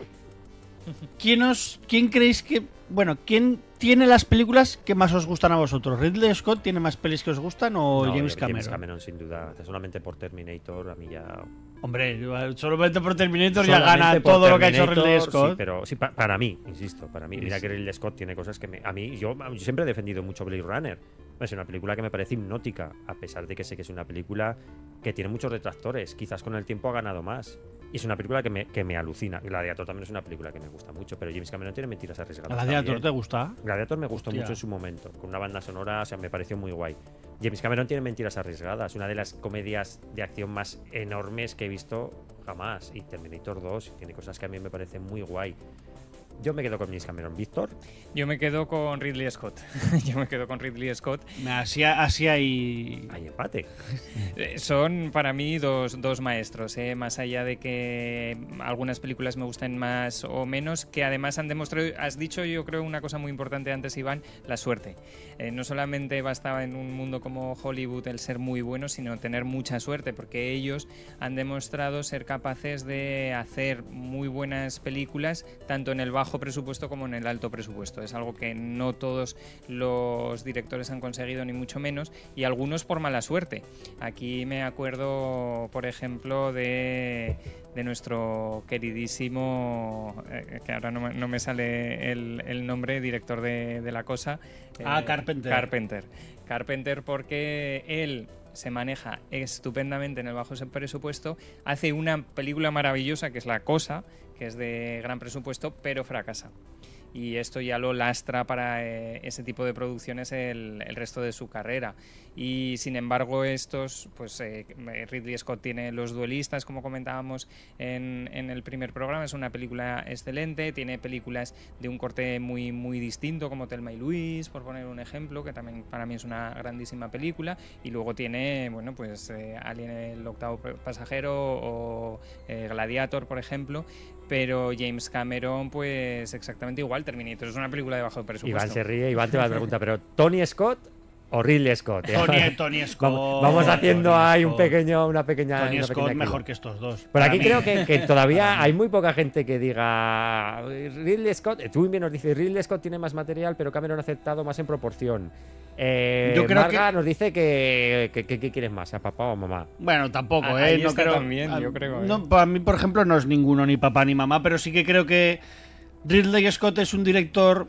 ¿Quién creéis que... Bueno, ¿quién tiene las películas que más os gustan a vosotros? ¿Ridley Scott tiene más pelis que os gustan o No, James Cameron? James Cameron, sin duda. Solamente por Terminator, a mí ya... Hombre, solamente por Terminator Solamente ya gana por todo lo que ha hecho Terminator, Ridley Scott. Sí, pero sí, para mí, insisto, para mí. Mira que Ridley Scott tiene cosas que a mí, yo siempre he defendido mucho Blade Runner. Es una película que me parece hipnótica, a pesar de que sé que es una película que tiene muchos detractores. Quizás con el tiempo ha ganado más. Y es una película que me alucina. Gladiator también es una película que me gusta mucho, pero James Cameron tiene mentiras arriesgadas. ¿Gladiator también. te gusta? Gladiator me gustó Hostia. mucho en su momento, con una banda sonora, o sea, me pareció muy guay. James Cameron tiene mentiras arriesgadas, una de las comedias de acción más enormes que he visto jamás. Y Terminator 2 tiene cosas que a mí me parecen muy guay. Yo me quedo con James Cameron. ¿Víctor? Yo me quedo con Ridley Scott. Así hay... Hay empate. Son para mí dos maestros, más allá de que algunas películas me gusten más o menos, que además han demostrado, has dicho yo creo una cosa muy importante antes, Iván, la suerte. No solamente bastaba en un mundo como Hollywood el ser muy bueno, sino tener mucha suerte, porque ellos han demostrado ser capaces de hacer muy buenas películas, tanto en el bajo presupuesto como en el alto presupuesto. Es algo que no todos los directores han conseguido, ni mucho menos, y algunos por mala suerte. Aquí me acuerdo, por ejemplo, de nuestro queridísimo, que ahora no me sale el nombre, director de La Cosa. Carpenter. Carpenter, porque él se maneja estupendamente en el bajo presupuesto, hace una película maravillosa que es La Cosa, que es de gran presupuesto, pero fracasa. y esto ya lo lastra para ese tipo de producciones el resto de su carrera. Y sin embargo estos, pues Ridley Scott tiene Los Duelistas, como comentábamos en el primer programa, es una película excelente, tiene películas de un corte muy, muy distinto como Thelma y Louise, por poner un ejemplo, que también para mí es una grandísima película, y luego tiene, bueno, pues Alien el octavo pasajero o Gladiator, por ejemplo. Pero James Cameron, pues exactamente igual. Terminator es una película de bajo presupuesto. Iván se ríe, Iván te va a preguntar, ¿pero Tony Scott o Ridley Scott? Tony Scott. Vamos haciendo Tony ahí Scott. una pequeña Tony Scott pequeña mejor que estos dos. Por Para aquí mí. creo que todavía hay muy poca gente que diga Ridley Scott. Tú bien nos dices Ridley Scott tiene más material, pero Cameron ha aceptado más en proporción. Yo creo Marga nos dice que quieres más, a papá o a mamá. Bueno, tampoco, Ahí no está creo. también, yo creo, No, para mí, por ejemplo, no es ninguno, ni papá ni mamá, pero sí que creo que Ridley Scott es un director,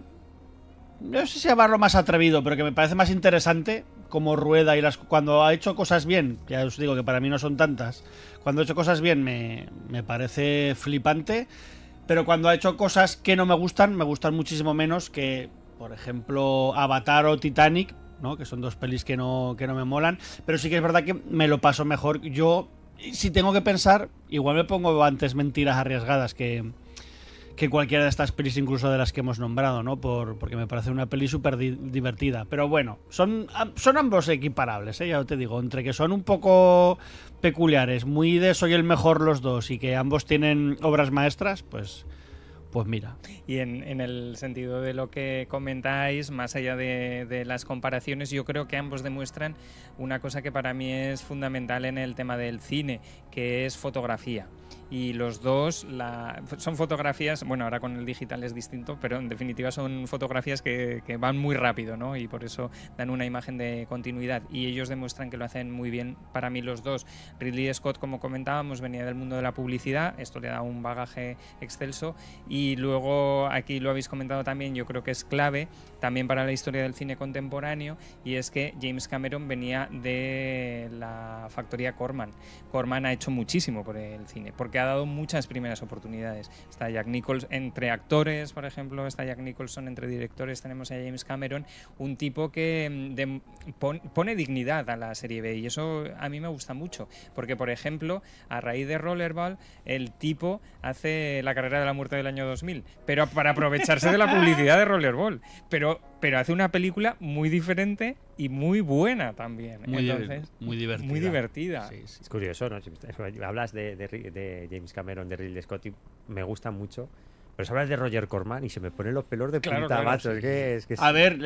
no sé si llamarlo más atrevido, pero que me parece más interesante como rueda y cuando ha hecho cosas bien, ya os digo que para mí no son tantas, cuando ha hecho cosas bien me parece flipante, pero cuando ha hecho cosas que no me gustan muchísimo menos que, por ejemplo, Avatar o Titanic, ¿no? Que son dos pelis que no me molan, pero sí que es verdad que me lo paso mejor. Yo, si tengo que pensar, igual me pongo antes Mentiras arriesgadas que cualquiera de estas pelis, incluso de las que hemos nombrado, ¿no? Porque me parece una peli súper divertida. Pero bueno, son ambos equiparables, ya te digo, entre que son un poco peculiares, muy de soy el mejor los dos, y que ambos tienen obras maestras, pues mira. Y en el sentido de lo que comentáis, más allá de las comparaciones, yo creo que ambos demuestran una cosa que para mí es fundamental en el tema del cine, que es fotografía. Y los dos son fotografías, bueno, ahora con el digital es distinto, pero en definitiva son fotografías que van muy rápido, ¿no? Y por eso dan una imagen de continuidad. Y ellos demuestran que lo hacen muy bien, para mí los dos. Ridley Scott, como comentábamos, venía del mundo de la publicidad, esto le da un bagaje excelso. Y luego, aquí lo habéis comentado también, yo creo que es clave también para la historia del cine contemporáneo, y es que James Cameron venía de la factoría Corman. Corman ha hecho muchísimo por el cine, porque ha dado muchas primeras oportunidades. Está Jack Nicholson entre actores, por ejemplo, está Jack Nicholson entre directores, tenemos a James Cameron, un tipo que pone dignidad a la serie B, y eso a mí me gusta mucho, porque, por ejemplo, a raíz de Rollerball, el tipo hace La carrera de la muerte del año 2000, pero para aprovecharse de la publicidad de Rollerball, pero hace una película muy diferente y muy buena también. Muy divertida. Muy divertida. Sí, sí. Es curioso, ¿no? Hablas de James Cameron, de Ridley Scott, y me gusta mucho. Pero se habla de Roger Corman y se me ponen los pelos de punta, Claro, macho. sí. Es que A ver,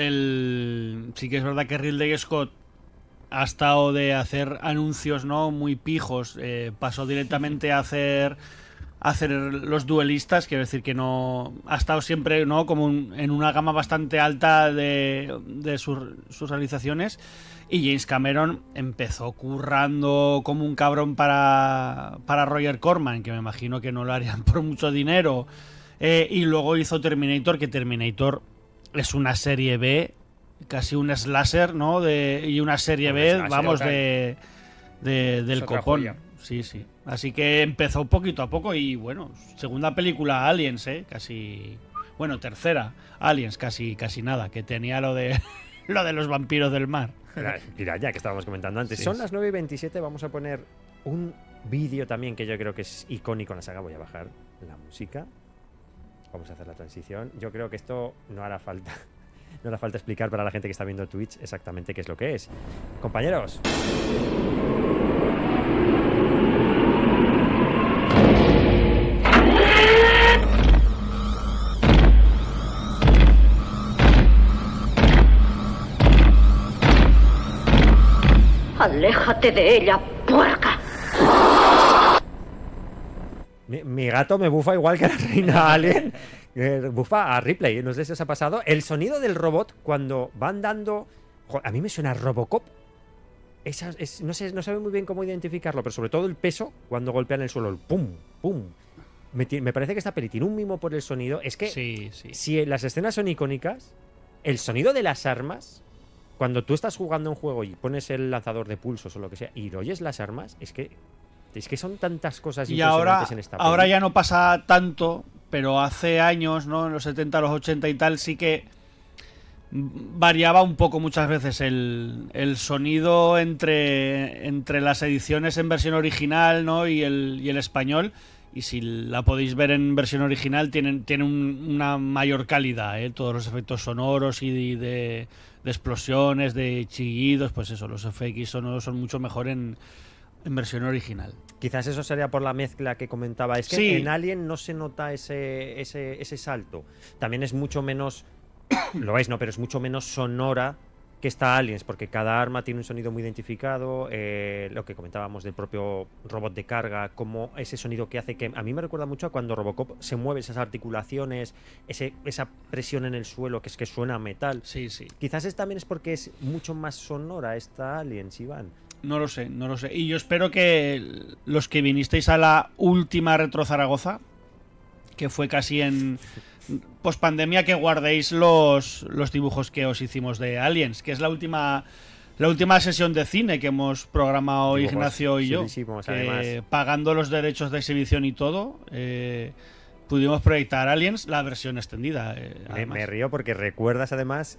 sí que es verdad que Ridley Scott ha estado de hacer anuncios, ¿no?, muy pijos. Pasó directamente a hacer Los Duelistas, quiero decir que no ha estado siempre, ¿no?, como en una gama bastante alta de sus realizaciones. Y James Cameron empezó currando como un cabrón para Roger Corman, que me imagino que no lo harían por mucho dinero. Y luego hizo Terminator, que Terminator es una serie B, casi un slasher, ¿no? Y una serie B, slasher, vamos, total. del Es otra copón. joya. Sí, sí. Así que empezó poquito a poco y, bueno, segunda película Aliens, casi... Bueno, tercera Aliens, casi nada, que tenía lo de los vampiros del mar. Mira, ya que estábamos comentando antes. Sí, Son sí. las 9:27, vamos a poner un vídeo también que yo creo que es icónico en la saga. Voy a bajar la música. Vamos a hacer la transición. Yo creo que esto no hará falta. No hará falta explicar para la gente que está viendo Twitch exactamente qué es lo que es. Compañeros. Aléjate de ella, puerca. Mi gato me bufa igual que la reina Alien. Bufa a Ripley, no sé si os ha pasado. El sonido del robot cuando van dando... A mí me suena a Robocop. No sabe muy bien cómo identificarlo, pero sobre todo el peso cuando golpean el suelo. El pum, pum. Me parece que esta peli tiene un mimo por el sonido. Es que Sí, sí. si las escenas son icónicas, el sonido de las armas, cuando tú estás jugando un juego y pones el lanzador de pulsos o lo que sea y oyes las armas, es que son tantas cosas Y ahora impresionantes en esta peli. ya no pasa tanto pero hace años, ¿no? En los 70, los 80 y tal, sí que variaba un poco muchas veces el sonido entre las ediciones en versión original, ¿no? y el español. Y si la podéis ver en versión original, tiene una mayor calidad, ¿eh? Todos los efectos sonoros y de explosiones, de chillidos, pues eso, los FX sonoros son mucho mejor en versión original. Quizás eso sería por la mezcla que comentaba. Es que Sí. en Alien no se nota ese salto. También es mucho menos... lo es, ¿no? Pero es mucho menos sonora que está Aliens, porque cada arma tiene un sonido muy identificado. Lo que comentábamos del propio robot de carga, como ese sonido que hace que... A mí me recuerda mucho a cuando Robocop se mueve, esas articulaciones, esa presión en el suelo, que es que suena a metal. Sí, sí. Quizás también es porque es mucho más sonora esta Aliens, Iván. No lo sé. Y yo espero que los que vinisteis a la última Retro Zaragoza, que fue casi en pospandemia, que guardéis los dibujos que os hicimos de Aliens, que es la última sesión de cine que hemos programado Dibujos Ignacio y yo, chulísimos, que además. pagando los derechos de exhibición y todo, pudimos proyectar Aliens, la versión extendida. Me río porque recuerdas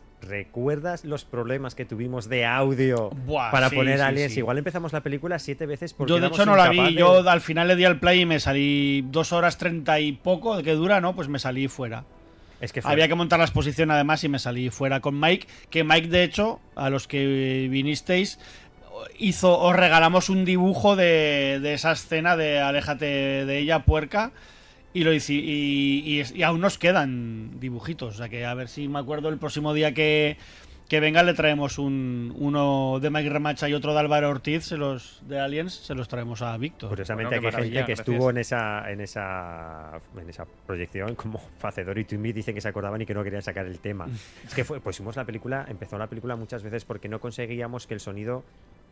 los problemas que tuvimos de audio. Buah, para sí, poner sí, Aliens. sí. Igual empezamos la película 7 veces porque Yo de éramos hecho no la vi, incapaces. yo al final le di al play y me salí 2 horas 30 y poco, de que dura, ¿no? Pues me salí fuera. Es que fue... Había que montar la exposición además y me salí fuera con Mike, que Mike de hecho, a los que vinisteis, os regalamos un dibujo de esa escena de Aléjate de ella, puerca, y lo hice, y aún nos quedan dibujitos, o sea que a ver si me acuerdo el próximo día que venga le traemos uno de Mike Remacha y otro de Álvaro Ortiz, de Aliens, se los traemos a Víctor. Curiosamente Bueno, qué aquí hay gente maravilla, que gracias. estuvo en esa proyección, como Facedor y Twinbee, dicen que se acordaban y que no querían sacar el tema. Es que pusimos empezó la película muchas veces porque no conseguíamos que el sonido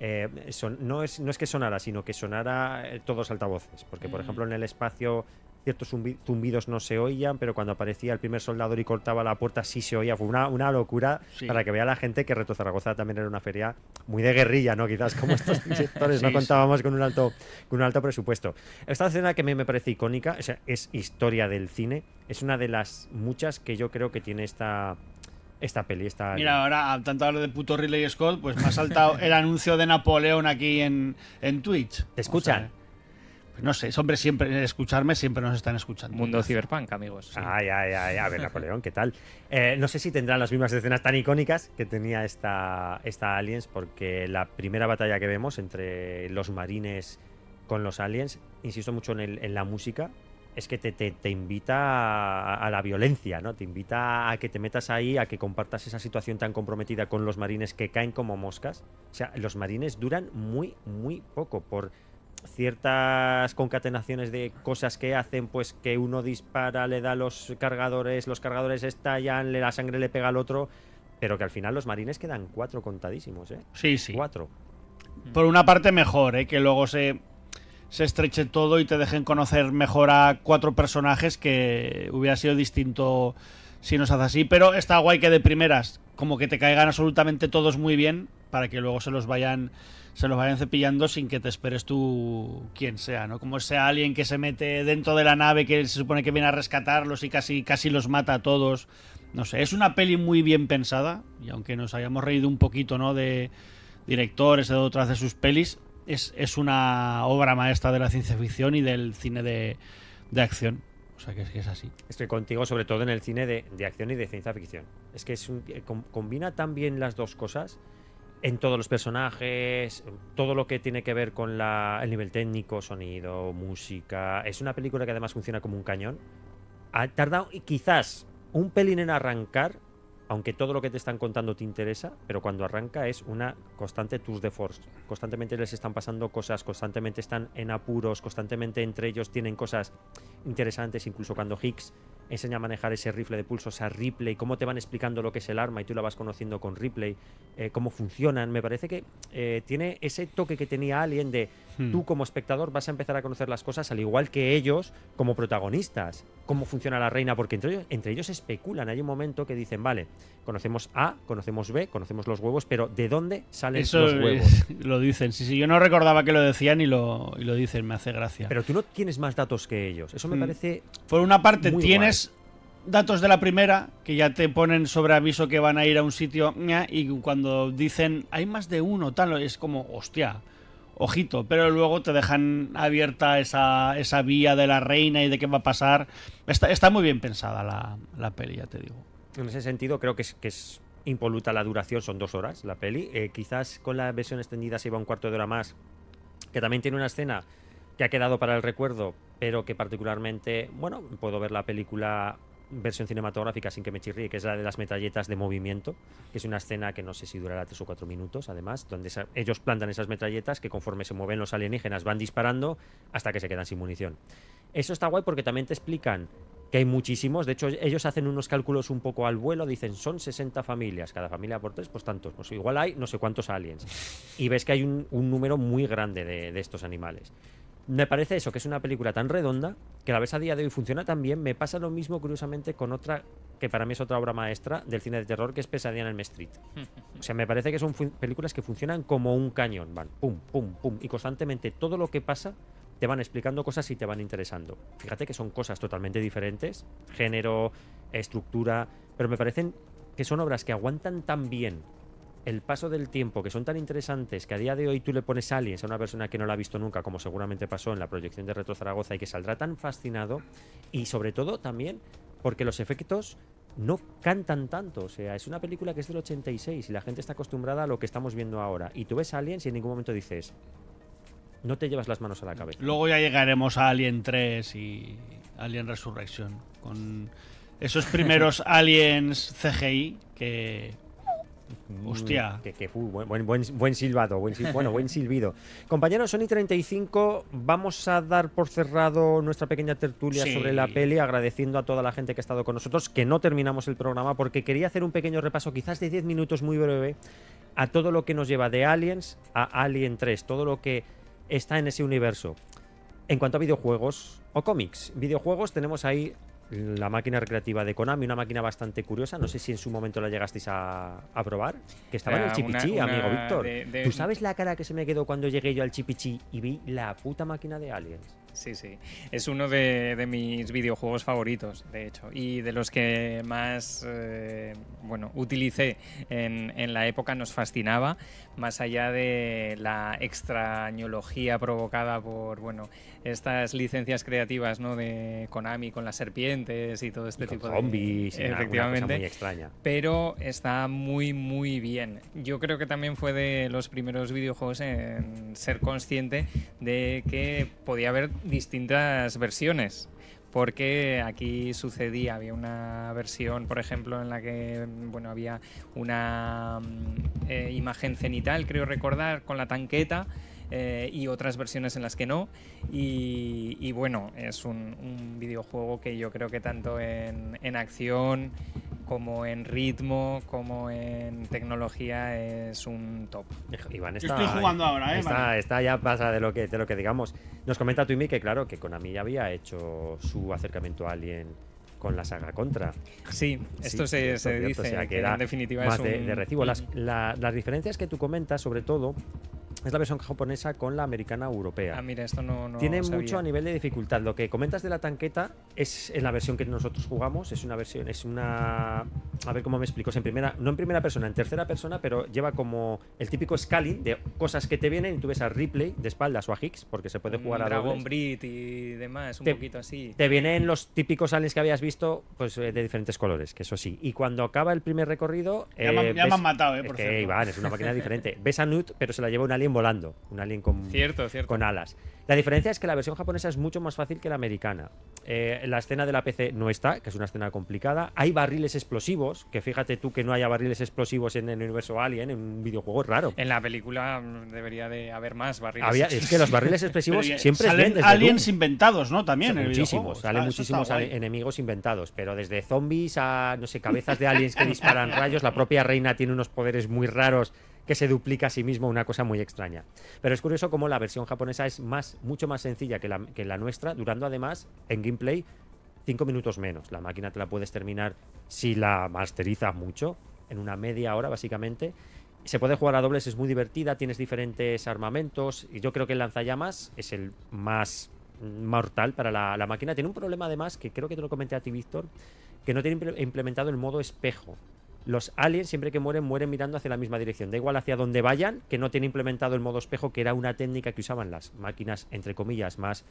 no es que sonara, sino que sonara todos los altavoces. Porque, por ejemplo, en el espacio ciertos zumbidos no se oían, pero cuando aparecía el primer soldador y cortaba la puerta sí se oía. Fue una locura, Sí. para que vea la gente que Retro Zaragoza también era una feria muy de guerrilla, ¿no? Quizás como estos sectores Sí, no sí. contábamos con un alto presupuesto. Esta escena que a mí me parece icónica, o sea, es historia del cine, es una de las muchas que yo creo que tiene esta peli. Mira, ahora, tanto hablo de puto Ridley Scott, pues me ha saltado el anuncio de Napoleón aquí en Twitch. ¿Te escuchan? O sea, pues no sé, hombre, escucharme siempre nos están escuchando. Mundo Cyberpunk, amigos. Sí. Ay, a ver, Napoleón, ¿qué tal? No sé si tendrán las mismas escenas tan icónicas que tenía esta Aliens, porque la primera batalla que vemos entre los marines con los aliens, insisto mucho en la música, es que te invita a la violencia, ¿no? Te invita a que te metas ahí, a que compartas esa situación tan comprometida con los marines que caen como moscas. O sea, los marines duran muy, muy poco por ciertas concatenaciones de cosas que hacen, pues que uno dispara, le da los cargadores estallan, la sangre le pega al otro, pero que al final los marines quedan 4 contadísimos, ¿eh? Sí, sí. 4. Por una parte mejor, que luego se estreche todo y te dejen conocer mejor a 4 personajes, que hubiera sido distinto si nos hace así, pero está guay que de primeras como que te caigan absolutamente todos muy bien, para que luego se los vayan cepillando sin que te esperes tú quién sea, ¿no? Como ese alien que se mete dentro de la nave que se supone que viene a rescatarlos y casi los mata a todos. No sé, es una peli muy bien pensada, y aunque nos hayamos reído un poquito, ¿no?, de directores de otras de sus pelis, es una obra maestra de la ciencia ficción y del cine de acción. O sea que es así. Estoy contigo, sobre todo en el cine de acción y de ciencia ficción. Es que combina tan bien las dos cosas en todos los personajes, todo lo que tiene que ver con el nivel técnico, sonido, música. Es una película que además funciona como un cañón. Ha tardado quizás un pelín en arrancar, aunque todo lo que te están contando te interesa, pero cuando arranca es una constante tour de force. Constantemente les están pasando cosas, constantemente están en apuros, constantemente entre ellos tienen cosas interesantes, incluso cuando Hicks enseña a manejar ese rifle de pulsos a Ripley, cómo te van explicando lo que es el arma y tú la vas conociendo con Ripley, cómo funcionan. Me parece que tiene ese toque que tenía Alien de tú como espectador vas a empezar a conocer las cosas al igual que ellos como protagonistas. Cómo funciona la reina, porque entre ellos especulan. Hay un momento que dicen, vale, conocemos A, conocemos B, conocemos los huevos, pero ¿de dónde salen los huevos? Lo dicen, sí, yo no recordaba que lo decían y lo dicen, me hace gracia. Pero tú no tienes más datos que ellos. Eso me parece. Por una parte, muy tienes datos de la primera que ya te ponen sobre aviso que van a ir a un sitio y cuando dicen hay más de uno, tal, es como, hostia, ojito, pero luego te dejan abierta esa vía de la reina y de qué va a pasar. Está muy bien pensada la peli, ya te digo. En ese sentido, creo que es impoluta la duración, son 2 horas la peli. Quizás con la versión extendida se iba un cuarto de hora más, que también tiene una escena que ha quedado para el recuerdo, pero que particularmente, bueno, puedo ver la película versión cinematográfica sin que me chirríe, que es la de las metralletas de movimiento, que es una escena que no sé si durará 3 o 4 minutos, además, donde ellos plantan esas metralletas que conforme se mueven los alienígenas van disparando hasta que se quedan sin munición. Eso está guay porque también te explican que hay muchísimos. De hecho, ellos hacen unos cálculos un poco al vuelo, dicen, son 60 familias, cada familia por 3, pues tantos, pues igual hay no sé cuántos aliens. Y ves que hay un número muy grande de estos animales. Me parece eso, que es una película tan redonda, que la ves a día de hoy funciona tan bien. Me pasa lo mismo, curiosamente, con otra, que para mí es otra obra maestra del cine de terror, que es Pesadilla en Elm Street. O sea, me parece que son películas que funcionan como un cañón, van pum, pum, pum, y constantemente todo lo que pasa te van explicando cosas y te van interesando. Fíjate que son cosas totalmente diferentes, género, estructura, pero me parecen que son obras que aguantan tan bien el paso del tiempo, que son tan interesantes, que a día de hoy tú le pones Aliens a una persona que no la ha visto nunca, como seguramente pasó en la proyección de Retro Zaragoza, y que saldrá tan fascinado, y sobre todo también porque los efectos no cantan tanto. O sea, es una película que es del 86 y la gente está acostumbrada a lo que estamos viendo ahora, y tú ves Aliens y en ningún momento dices, no te llevas las manos a la cabeza. Luego ya llegaremos a Alien 3 y Alien Resurrection, con esos primeros Aliens CGI que... Hostia. Buen silbado, buen silbido. Compañeros, Sony 35, vamos a dar por cerrado nuestra pequeña tertulia sobre la peli, agradeciendo a toda la gente que ha estado con nosotros, que no terminamos el programa, porque quería hacer un pequeño repaso, quizás de 10 minutos muy breve, a todo lo que nos lleva de Aliens a Alien 3, todo lo que está en ese universo. En cuanto a videojuegos o cómics, videojuegos tenemos ahí la máquina recreativa de Konami, una máquina bastante curiosa. No sé si en su momento la llegasteis a probar, que estaba en el Chipichi, amigo Víctor. ¿Tú sabes la cara que se me quedó cuando llegué yo al Chipichi y vi la puta máquina de Aliens? Sí, es uno de mis videojuegos favoritos, de hecho, y de los que más utilicé en la época. Nos fascinaba, más allá de la extrañología provocada por estas licencias creativas, ¿no?, de Konami con las serpientes y todo este tipo de zombies, efectivamente, una cosa muy extraña. Pero está muy muy bien. Yo creo que también fue de los primeros videojuegos en ser consciente de que podía haber distintas versiones, porque aquí sucedía, había una versión, por ejemplo, en la que había una imagen cenital, creo recordar, con la tanqueta, y otras versiones en las que no, y bueno, es un videojuego que yo creo que tanto en acción como en ritmo, como en tecnología, es un top. Iván está, yo estoy jugando ahora, está ya pasa de lo que digamos. Nos comenta Twimi que claro, que Konami ya había hecho su acercamiento a Alien con la saga Contra. Sí, esto se dice, o sea, que era en definitiva más es de recibo. Las diferencias que tú comentas, sobre todo, es la versión japonesa con la americana europea. Ah, mira, esto no tiene sabía. mucho a nivel de dificultad. Lo que comentas de la tanqueta es en la versión que nosotros jugamos, a ver cómo me explico, no en primera persona, en tercera persona, pero lleva como el típico scaling de cosas que te vienen y tú ves a Ripley de espaldas o a Higgs, porque se puede jugar a Dragon Breed y demás, un poquito así. Te vienen los típicos aliens que habías visto, pues de diferentes colores, que eso sí. Y cuando acaba el primer recorrido, ya me han matado, por que cierto. Iván, es una máquina diferente. Ves a Newt, pero se la lleva un alien volando, un alien con alas. La diferencia es que la versión japonesa es mucho más fácil que la americana. La escena de la PC no está, que es una escena complicada. Hay barriles explosivos, que fíjate tú que no haya barriles explosivos en el universo Alien, en un videojuego, es raro. En la película debería de haber más barriles. Es que los barriles explosivos siempre salen desde aliens inventados, ¿no? También en el muchísimos, salen muchísimos enemigos inventados, pero desde zombies a, no sé, cabezas de aliens que disparan rayos. La propia reina tiene unos poderes muy raros que se duplica a sí mismo, una cosa muy extraña. Pero es curioso cómo la versión japonesa es mucho más sencilla que la nuestra, durando además en gameplay 5 minutos menos. La máquina te la puedes terminar, si la masterizas mucho, en una media hora básicamente. Se puede jugar a dobles, es muy divertida, tienes diferentes armamentos, y yo creo que el lanzallamas es el más mortal para la máquina. Tiene un problema además, que creo que te lo comenté a ti, Víctor, que no tiene implementado el modo espejo. Los aliens, siempre que mueren mirando hacia la misma dirección. Da igual hacia donde vayan, que no tiene implementado el modo espejo, que era una técnica que usaban las máquinas, entre comillas, más...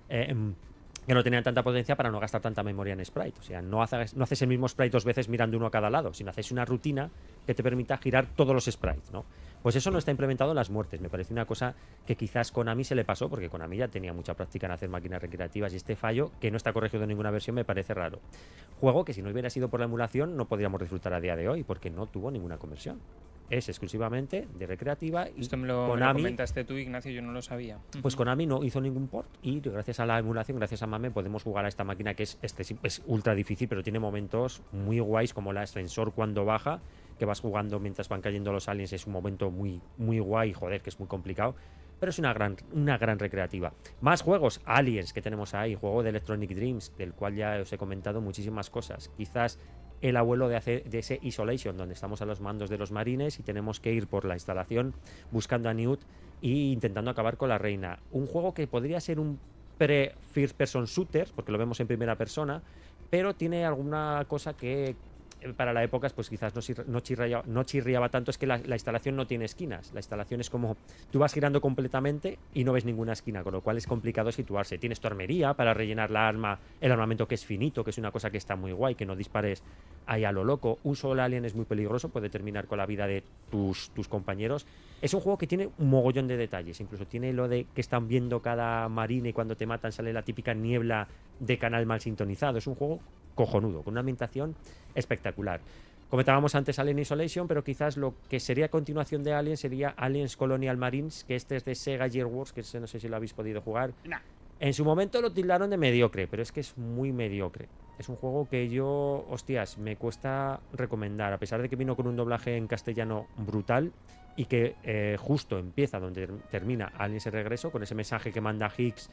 que no tenían tanta potencia para no gastar tanta memoria en sprite. O sea, no haces el mismo sprite 2 veces mirando uno a cada lado, sino haces una rutina que te permita girar todos los sprites, ¿no? Pues eso no está implementado en las muertes. Me parece una cosa que quizás Konami se le pasó, porque Konami ya tenía mucha práctica en hacer máquinas recreativas, y este fallo, que no está corregido en ninguna versión, me parece raro. Juego que si no hubiera sido por la emulación no podríamos disfrutar a día de hoy, porque no tuvo ninguna conversión. Es exclusivamente de recreativa, y Esto me lo comentaste tú, Ignacio, yo no lo sabía. Pues Konami no hizo ningún port, y gracias a la emulación, gracias a MAME, podemos jugar a esta máquina que es ultra difícil, pero tiene momentos muy guays, como el ascensor cuando baja, que vas jugando mientras van cayendo los aliens. Es un momento muy, muy guay, joder, que es muy complicado, pero es una gran recreativa. Más juegos, Aliens, que tenemos ahí, juego de Electronic Dreams, del cual ya os he comentado muchísimas cosas. Quizás el abuelo de ese Isolation, donde estamos a los mandos de los marines y tenemos que ir por la instalación buscando a Newt e intentando acabar con la reina. Un juego que podría ser un pre-first person shooter, porque lo vemos en primera persona, pero tiene alguna cosa que para la época pues quizás no chirriaba tanto. Es que la instalación no tiene esquinas. La instalación es como tú vas girando completamente y no ves ninguna esquina, con lo cual es complicado situarse. Tienes tu armería para rellenar el armamento, que es finito, que es una cosa que está muy guay, que no dispares ahí a lo loco. Un solo alien es muy peligroso, puede terminar con la vida de tus compañeros. Es un juego que tiene un mogollón de detalles, incluso tiene lo de que están viendo cada marine y cuando te matan sale la típica niebla de canal mal sintonizado. Es un juego cojonudo, con una ambientación espectacular. Comentábamos antes Alien Isolation, pero quizás lo que sería a continuación de Alien sería Aliens Colonial Marines, que este es de Sega Gearworks, que no sé si lo habéis podido jugar. No. En su momento lo tildaron de mediocre, pero es que es muy mediocre. Es un juego que yo, hostias, me cuesta recomendar, a pesar de que vino con un doblaje en castellano brutal, y que justo empieza donde termina Aliens el Regreso, con ese mensaje que manda Higgs.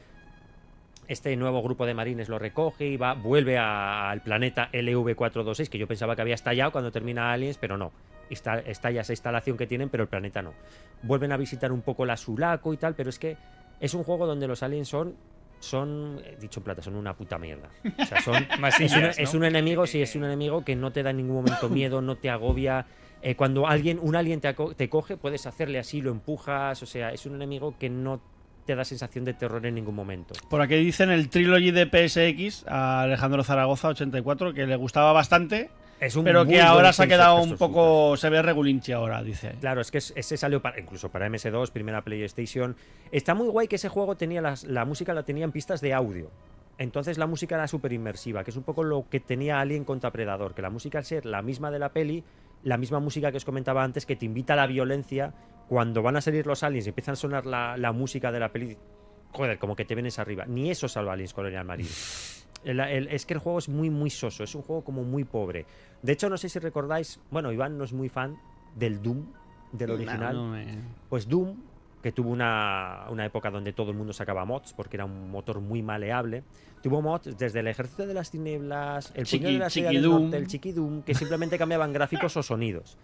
Este nuevo grupo de marines lo recoge y vuelve al planeta LV-426, que yo pensaba que había estallado cuando termina Aliens, pero no. Estalla esa instalación que tienen, pero el planeta no. Vuelven a visitar un poco la Sulaco y tal, pero es que es un juego donde los aliens son dicho en plata, son una puta mierda. O sea, es un enemigo, sí, es un enemigo que no te da en ningún momento miedo, no te agobia. Cuando un alien te coge, puedes hacerle así, lo empujas. O sea, es un enemigo que no te da sensación de terror en ningún momento. Por aquí dicen el Trilogy de PSX a Alejandro Zaragoza 84, que le gustaba bastante, pero que ahora se ha quedado un poco, se ve regulinchi ahora, dice. Claro, es que ese salió incluso para MS2, primera PlayStation. Está muy guay que ese juego tenía la música la tenía en pistas de audio. Entonces la música era súper inmersiva, que es un poco lo que tenía Alien contra Predador, que la música, al ser la misma de la peli, la misma música que os comentaba antes, que te invita a la violencia. Cuando van a salir los aliens y empiezan a sonar la música de la peli, joder, como que te vienes arriba. Ni eso salva Aliens Colonial Marines. Es que el juego es muy, muy soso, es un juego como muy pobre. De hecho, no sé si recordáis, bueno, Iván no es muy fan del Doom, del original. Pues Doom, que tuvo una época donde todo el mundo sacaba mods, porque era un motor muy maleable. Tuvo mods desde el Ejército de las Tinieblas, el Puño de la Estrella del Norte, el Chiqui Doom, que simplemente cambiaban gráficos o sonidos.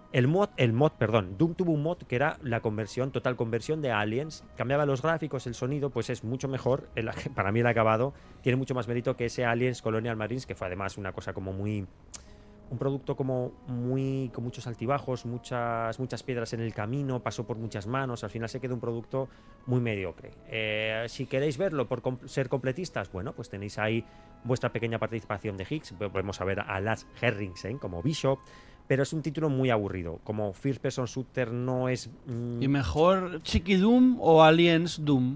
Doom tuvo un mod que era la total conversión de Aliens, cambiaba los gráficos, el sonido, pues es mucho mejor, para mí el acabado tiene mucho más mérito que ese Aliens Colonial Marines, que fue además una cosa como muy, un producto como muy, con muchos altibajos, muchas piedras en el camino, pasó por muchas manos, al final se quedó un producto muy mediocre. Si queréis verlo por ser completistas, bueno, pues tenéis ahí vuestra pequeña participación de Higgs, podemos ver a Lars Henriksen como Bishop, pero es un título muy aburrido. Como First Person Shooter no es... ¿Y mejor Chiqui Doom o Aliens Doom?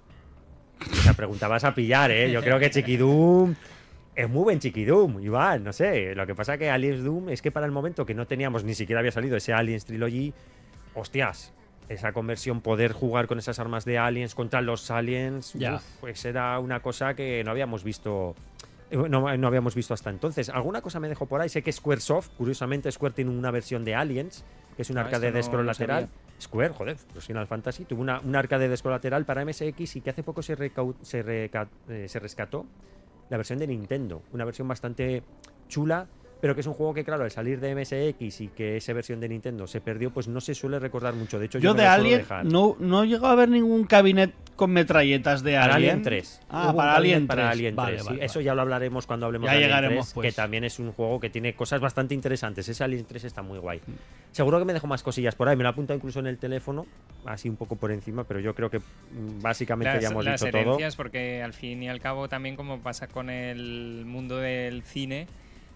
La pregunta vas a pillar, ¿eh? Yo creo que Chiqui Doom es muy buen Chiqui Doom, Iván, no sé. Lo que pasa que Aliens Doom es que para el momento que no teníamos, ni siquiera había salido ese Aliens Trilogy, hostias, esa conversión, poder jugar con esas armas de aliens contra los aliens, pues era una cosa que no habíamos visto... No habíamos visto hasta entonces. Alguna cosa me dejó por ahí. Sé que Squaresoft, curiosamente Square tiene una versión de Aliens que es un Ah, arcade eso de no scroll lo lateral. sabía. Square, joder, los Final Fantasy tuvo un arcade de scroll lateral para MSX y que hace poco se rescató la versión de Nintendo, una versión bastante chula, pero que es un juego que, claro, al salir de MSX y que esa versión de Nintendo se perdió, pues no se suele recordar mucho. De hecho, Yo me de lo suelo Alien dejar. no he llegado a ver ningún cabinet con metralletas de Para Alien. Alien 3. Ah, Hubo un para cabinet Alien 3. para Alien 3, Vale, sí. vale, Eso vale. ya lo hablaremos cuando hablemos Ya de Alien llegaremos, 3, pues. que también es un juego que tiene cosas bastante interesantes. Ese Alien 3 está muy guay. Seguro que me dejo más cosillas por ahí. Me lo he apuntado incluso en el teléfono, así un poco por encima, pero yo creo que básicamente ya hemos las dicho todo. herencias, porque al fin y al cabo también, como pasa con el mundo del cine,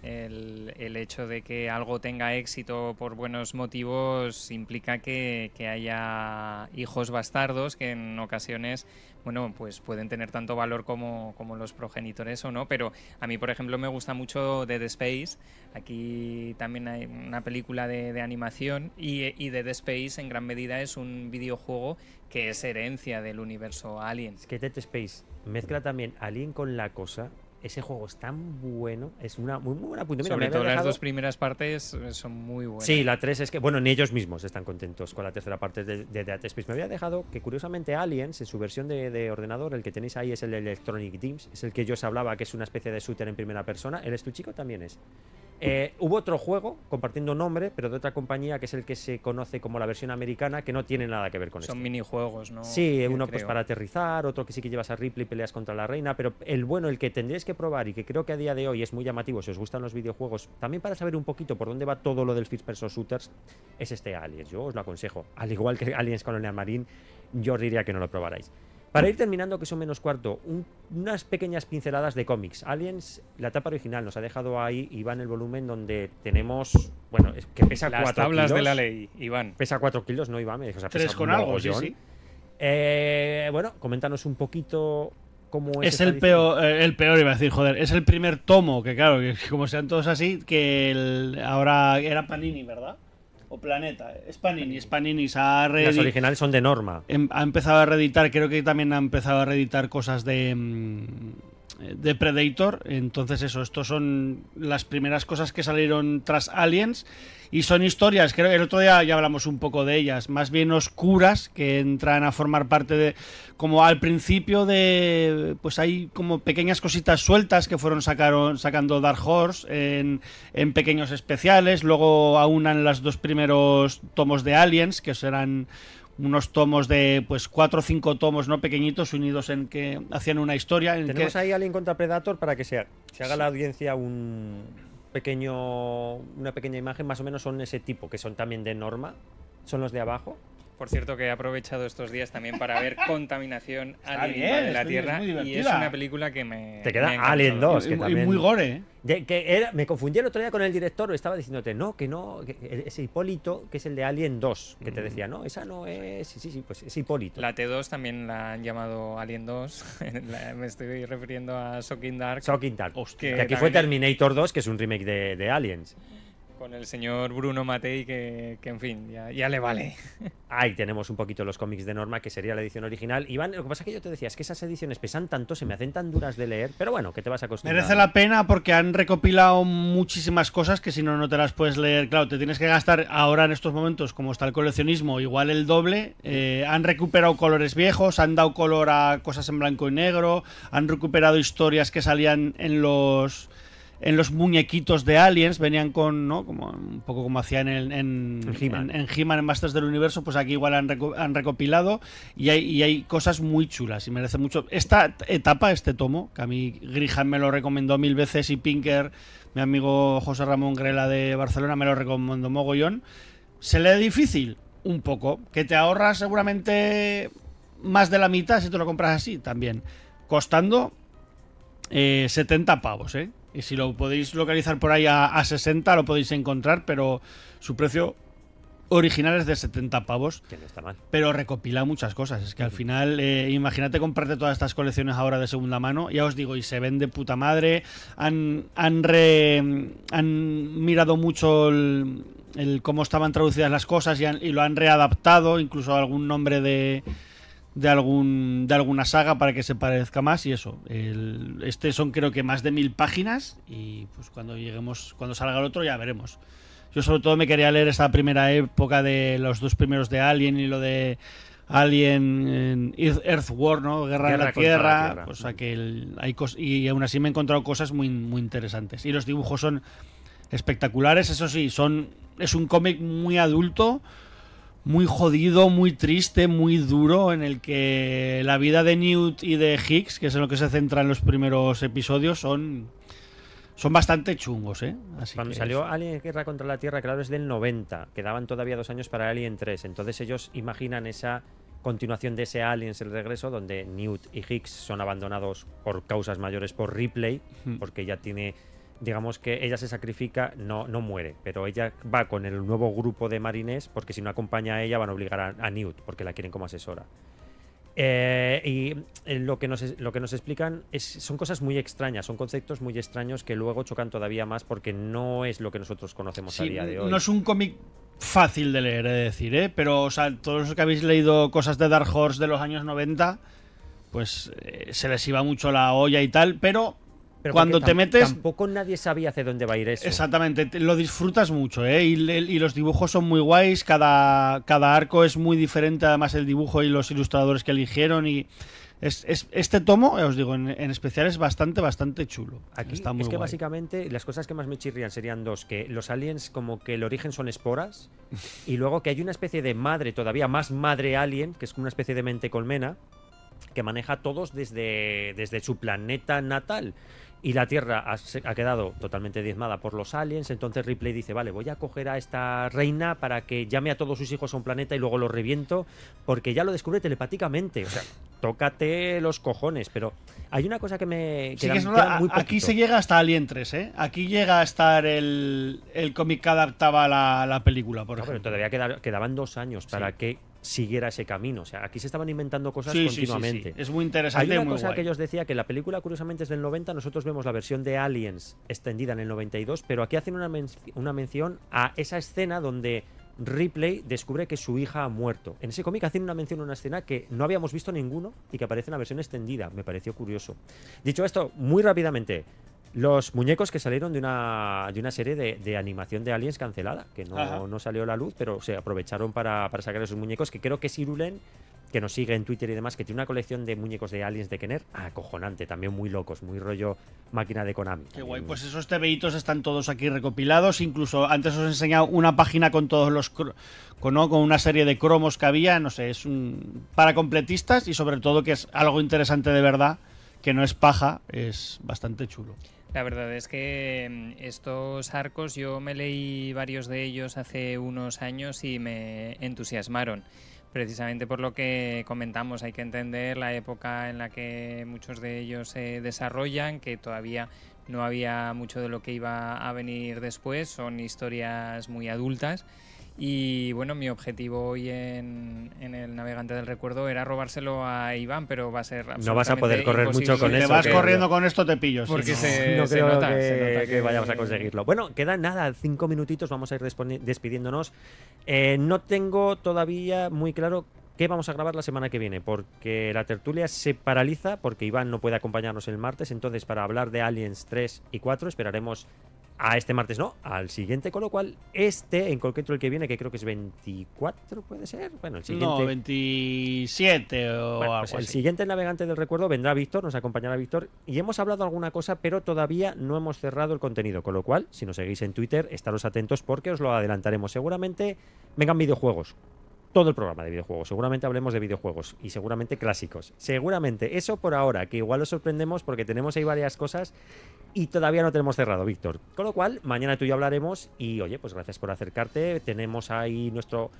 el hecho de que algo tenga éxito por buenos motivos implica que haya hijos bastardos que en ocasiones, bueno, pues pueden tener tanto valor como los progenitores o no. Pero a mí, por ejemplo, me gusta mucho Dead Space. Aquí también hay una película de animación y Dead Space en gran medida es un videojuego que es herencia del universo Alien. Es que Dead Space mezcla también Alien con La Cosa. Ese juego es tan bueno, es una muy buena punta. Mira, Sobre me había todo las dejado- dos primeras partes son muy buenas. Sí, la 3 es que, bueno, ni ellos mismos están contentos con la tercera parte de Dead Space. Me había dejado que, curiosamente, Aliens, en su versión de ordenador, el que tenéis ahí es el Electronic Dreams, es el que yo os hablaba, que es una especie de shooter en primera persona. El Tu Chico también es. Hubo otro juego, compartiendo nombre, pero de otra compañía, que es el que se conoce como la versión americana, que no tiene nada que ver con Son esto. minijuegos, ¿no? Sí, Yo uno pues creo. para aterrizar, otro que sí que llevas a Ripley y peleas contra la reina, pero el bueno, el que tendréis que probar y que creo que a día de hoy es muy llamativo si os gustan los videojuegos, también para saber un poquito por dónde va todo lo del First Person Shooters, es este Aliens. Yo os lo aconsejo. Al igual que Aliens Colonial Marine, yo os diría que no lo probarais. Para ir terminando, que son menos cuarto, unas pequeñas pinceladas de cómics. Aliens, la etapa original nos ha dejado ahí y va en el volumen donde tenemos, bueno, es que pesa Las 4 tablas kilos. de la ley, Iván. Pesa 4 kilos, ¿no, Iván? O sea, pesa 3 con un algo, sí, mogollón. sí. Bueno, coméntanos un poquito cómo Es esta el peor, iba a decir, joder. Es el primer tomo, que claro, que como sean todos así, que ahora era Panini, ¿verdad? O Planeta. Es Panini se ha Las originales son de Norma. ha empezado a reeditar, creo que también ha empezado a reeditar cosas de Predator. Entonces eso, estos son las primeras cosas que salieron tras Aliens y son historias, creo que el otro día ya hablamos un poco de ellas, más bien oscuras, que entran a formar parte de, como al principio de, pues hay como pequeñas cositas sueltas que fueron sacando Dark Horse en pequeños especiales, luego aunan los dos primeros tomos de Aliens, que serán unos tomos de pues 4 o 5 tomos no pequeñitos unidos en que hacían una historia en Tenemos que ahí Alien contra Predator para que se haga la audiencia una pequeña imagen. Más o menos son ese tipo, que son también de Norma. Son los de abajo. Por cierto, que he aprovechado estos días también para ver Contaminación Alien bien, de la es Tierra, muy y es divertida. una película que me Te queda me ha encantado. Alien 2, que y también... muy gore, ¿eh? Me confundí el otro día con el director, estaba diciéndote, que ese Hipólito, que es el de Alien 2, que te decía, no, esa no es... Sí, pues es Hipólito. La T2 también la han llamado Alien 2. Me estoy refiriendo a Shocking Dark. Shocking Dark. Hostia. Que aquí fue Terminator 2, que es un remake de Aliens. Con el señor Bruno Mattei, que en fin, ya le vale. Ahí tenemos un poquito los cómics de Norma, que sería la edición original. Iván, lo que pasa es que yo te decía, es que esas ediciones pesan tanto, se me hacen tan duras de leer, pero bueno, que te vas a acostumbrar. Merece la pena porque han recopilado muchísimas cosas que si no te las puedes leer. Claro, te tienes que gastar ahora en estos momentos, como está el coleccionismo, igual el doble. Han recuperado colores viejos, han dado color a cosas en blanco y negro, han recuperado historias que salían en los muñequitos de Aliens, venían con, ¿no? Como un poco como hacían en He-Man, en Masters del Universo, pues aquí igual han recopilado y hay cosas muy chulas y merece mucho. Esta etapa, este tomo, que a mí Grijan me lo recomendó 1000 veces y Pinker, mi amigo José Ramón Grela de Barcelona, me lo recomendó mogollón. ¿Se lee difícil? Un poco. ¿Que te ahorras seguramente más de la mitad si te lo compras así? También. Costando 70 pavos, ¿eh? Y si lo podéis localizar por ahí a 60 lo podéis encontrar, pero su precio original es de 70 pavos. Que no está mal. Pero recopila muchas cosas. Es que al final, imagínate comprarte todas estas colecciones ahora de segunda mano. Ya os digo, y se ven de puta madre. Han mirado mucho el cómo estaban traducidas las cosas y lo han readaptado, incluso algún nombre de alguna saga para que se parezca más y eso. Este son creo que más de 1000 páginas y pues cuando salga el otro ya veremos Yo sobre todo me quería leer esta primera época de los 2 primeros de Alien y lo de Alien Earth War, ¿no? Guerra en la contra Tierra. la Tierra. O sea que y aún así me he encontrado cosas muy, muy interesantes. Y los dibujos son espectaculares, eso sí, es un cómic muy adulto, muy jodido, muy triste, muy duro, en el que la vida de Newt y de Hicks, que es en lo que se centra en los primeros episodios, son bastante chungos, ¿eh? Así Cuando que salió Alien Guerra contra la Tierra, claro, es del 90. Quedaban todavía 2 años para Alien 3. Entonces ellos imaginan esa continuación de ese Aliens el regreso, donde Newt y Hicks son abandonados por causas mayores por Ripley, porque ella tiene, digamos que ella se sacrifica, no muere, pero ella va con el nuevo grupo de marines, porque si no acompaña a ella van a obligar a Newt, porque la quieren como asesora. Lo que nos explican son cosas muy extrañas, son conceptos muy extraños que luego chocan todavía más porque no es lo que nosotros conocemos a día de hoy. No es un cómic fácil de leer, decir, pero o sea, todos los que habéis leído cosas de Dark Horse de los años 90, pues se les iba mucho la olla y tal, pero cuando te metes... Tampoco nadie sabía hacia dónde va a ir eso. Exactamente, lo disfrutas mucho, ¿eh? Y los dibujos son muy guays, cada arco es muy diferente, además el dibujo y los ilustradores que eligieron, y este tomo, os digo, en especial es bastante chulo. Aquí está muy es que guay. básicamente las cosas que más me chirrían serían 2, que los aliens como que el origen son esporas y luego que hay una especie de madre, todavía más madre alien, que es como una especie de mente colmena, que maneja a todos desde su planeta natal. Y la Tierra ha quedado totalmente diezmada por los aliens. Entonces Ripley dice, vale, voy a coger a esta reina para que llame a todos sus hijos a un planeta y luego los reviento, porque ya lo descubre telepáticamente. O sea, tócate los cojones. Pero hay una cosa que me Sí, queda muy poquito. aquí se llega hasta Alien 3, ¿eh? Aquí llega a estar el cómic que adaptaba la película, por ejemplo. Pero todavía quedaban 2 años para que siguiera ese camino. O sea, aquí se estaban inventando cosas Sí, continuamente. sí. Es muy interesante. Hay una muy cosa guay. que ellos decía, que la película curiosamente es del 90, nosotros vemos la versión de Aliens extendida en el 92, pero aquí hacen una mención a esa escena donde Ripley descubre que su hija ha muerto. En ese cómic hacen una mención a una escena que no habíamos visto ninguno y que aparece en la versión extendida. Me pareció curioso. Dicho esto, muy rápidamente, los muñecos que salieron de una serie de animación de Aliens cancelada, que no salió a la luz, pero se aprovecharon para sacar esos muñecos, que creo que es Irulen, que nos sigue en Twitter y demás, que tiene una colección de muñecos de Aliens de Kenner acojonante, también muy locos, muy rollo máquina de Konami. Qué guay, pues esos TVitos están todos aquí recopilados, incluso antes os he enseñado una página con todos los con una serie de cromos que había, no sé, es para completistas y sobre todo que es algo interesante de verdad, que no es paja, es bastante chulo. La verdad es que estos arcos yo me leí varios de ellos hace unos años y me entusiasmaron. Precisamente por lo que comentamos, hay que entender la época en la que muchos de ellos se desarrollan, que todavía no había mucho de lo que iba a venir después, son historias muy adultas. Y bueno, mi objetivo hoy en el Navegante del Recuerdo era robárselo a Iván, pero va a ser absolutamente no vas a poder correr imposible. mucho con Si te eso. vas corriendo con esto te pillo. Porque sí, No se creo nota que vayamos a conseguirlo. Bueno, quedan nada, 5 minutitos, vamos a ir despidiéndonos. No tengo todavía muy claro qué vamos a grabar la semana que viene, porque la tertulia se paraliza, porque Iván no puede acompañarnos el martes, entonces para hablar de Aliens 3 y 4 esperaremos a este martes, no, al siguiente, con lo cual en concreto el que viene, que creo que es 24, ¿puede ser? Bueno, el siguiente... No, 27 o Bueno, algo pues el así. siguiente Navegante del Recuerdo vendrá Víctor, nos acompañará Víctor, y hemos hablado alguna cosa, pero todavía no hemos cerrado el contenido, con lo cual, si nos seguís en Twitter, estaros atentos porque os lo adelantaremos. Seguramente vengan videojuegos, todo el programa de videojuegos, seguramente hablemos de videojuegos y seguramente clásicos, seguramente, eso por ahora, que igual os sorprendemos porque tenemos ahí varias cosas y todavía no tenemos cerrado, Víctor, con lo cual mañana tú y yo hablaremos y oye, pues gracias por acercarte, tenemos ahí nuestro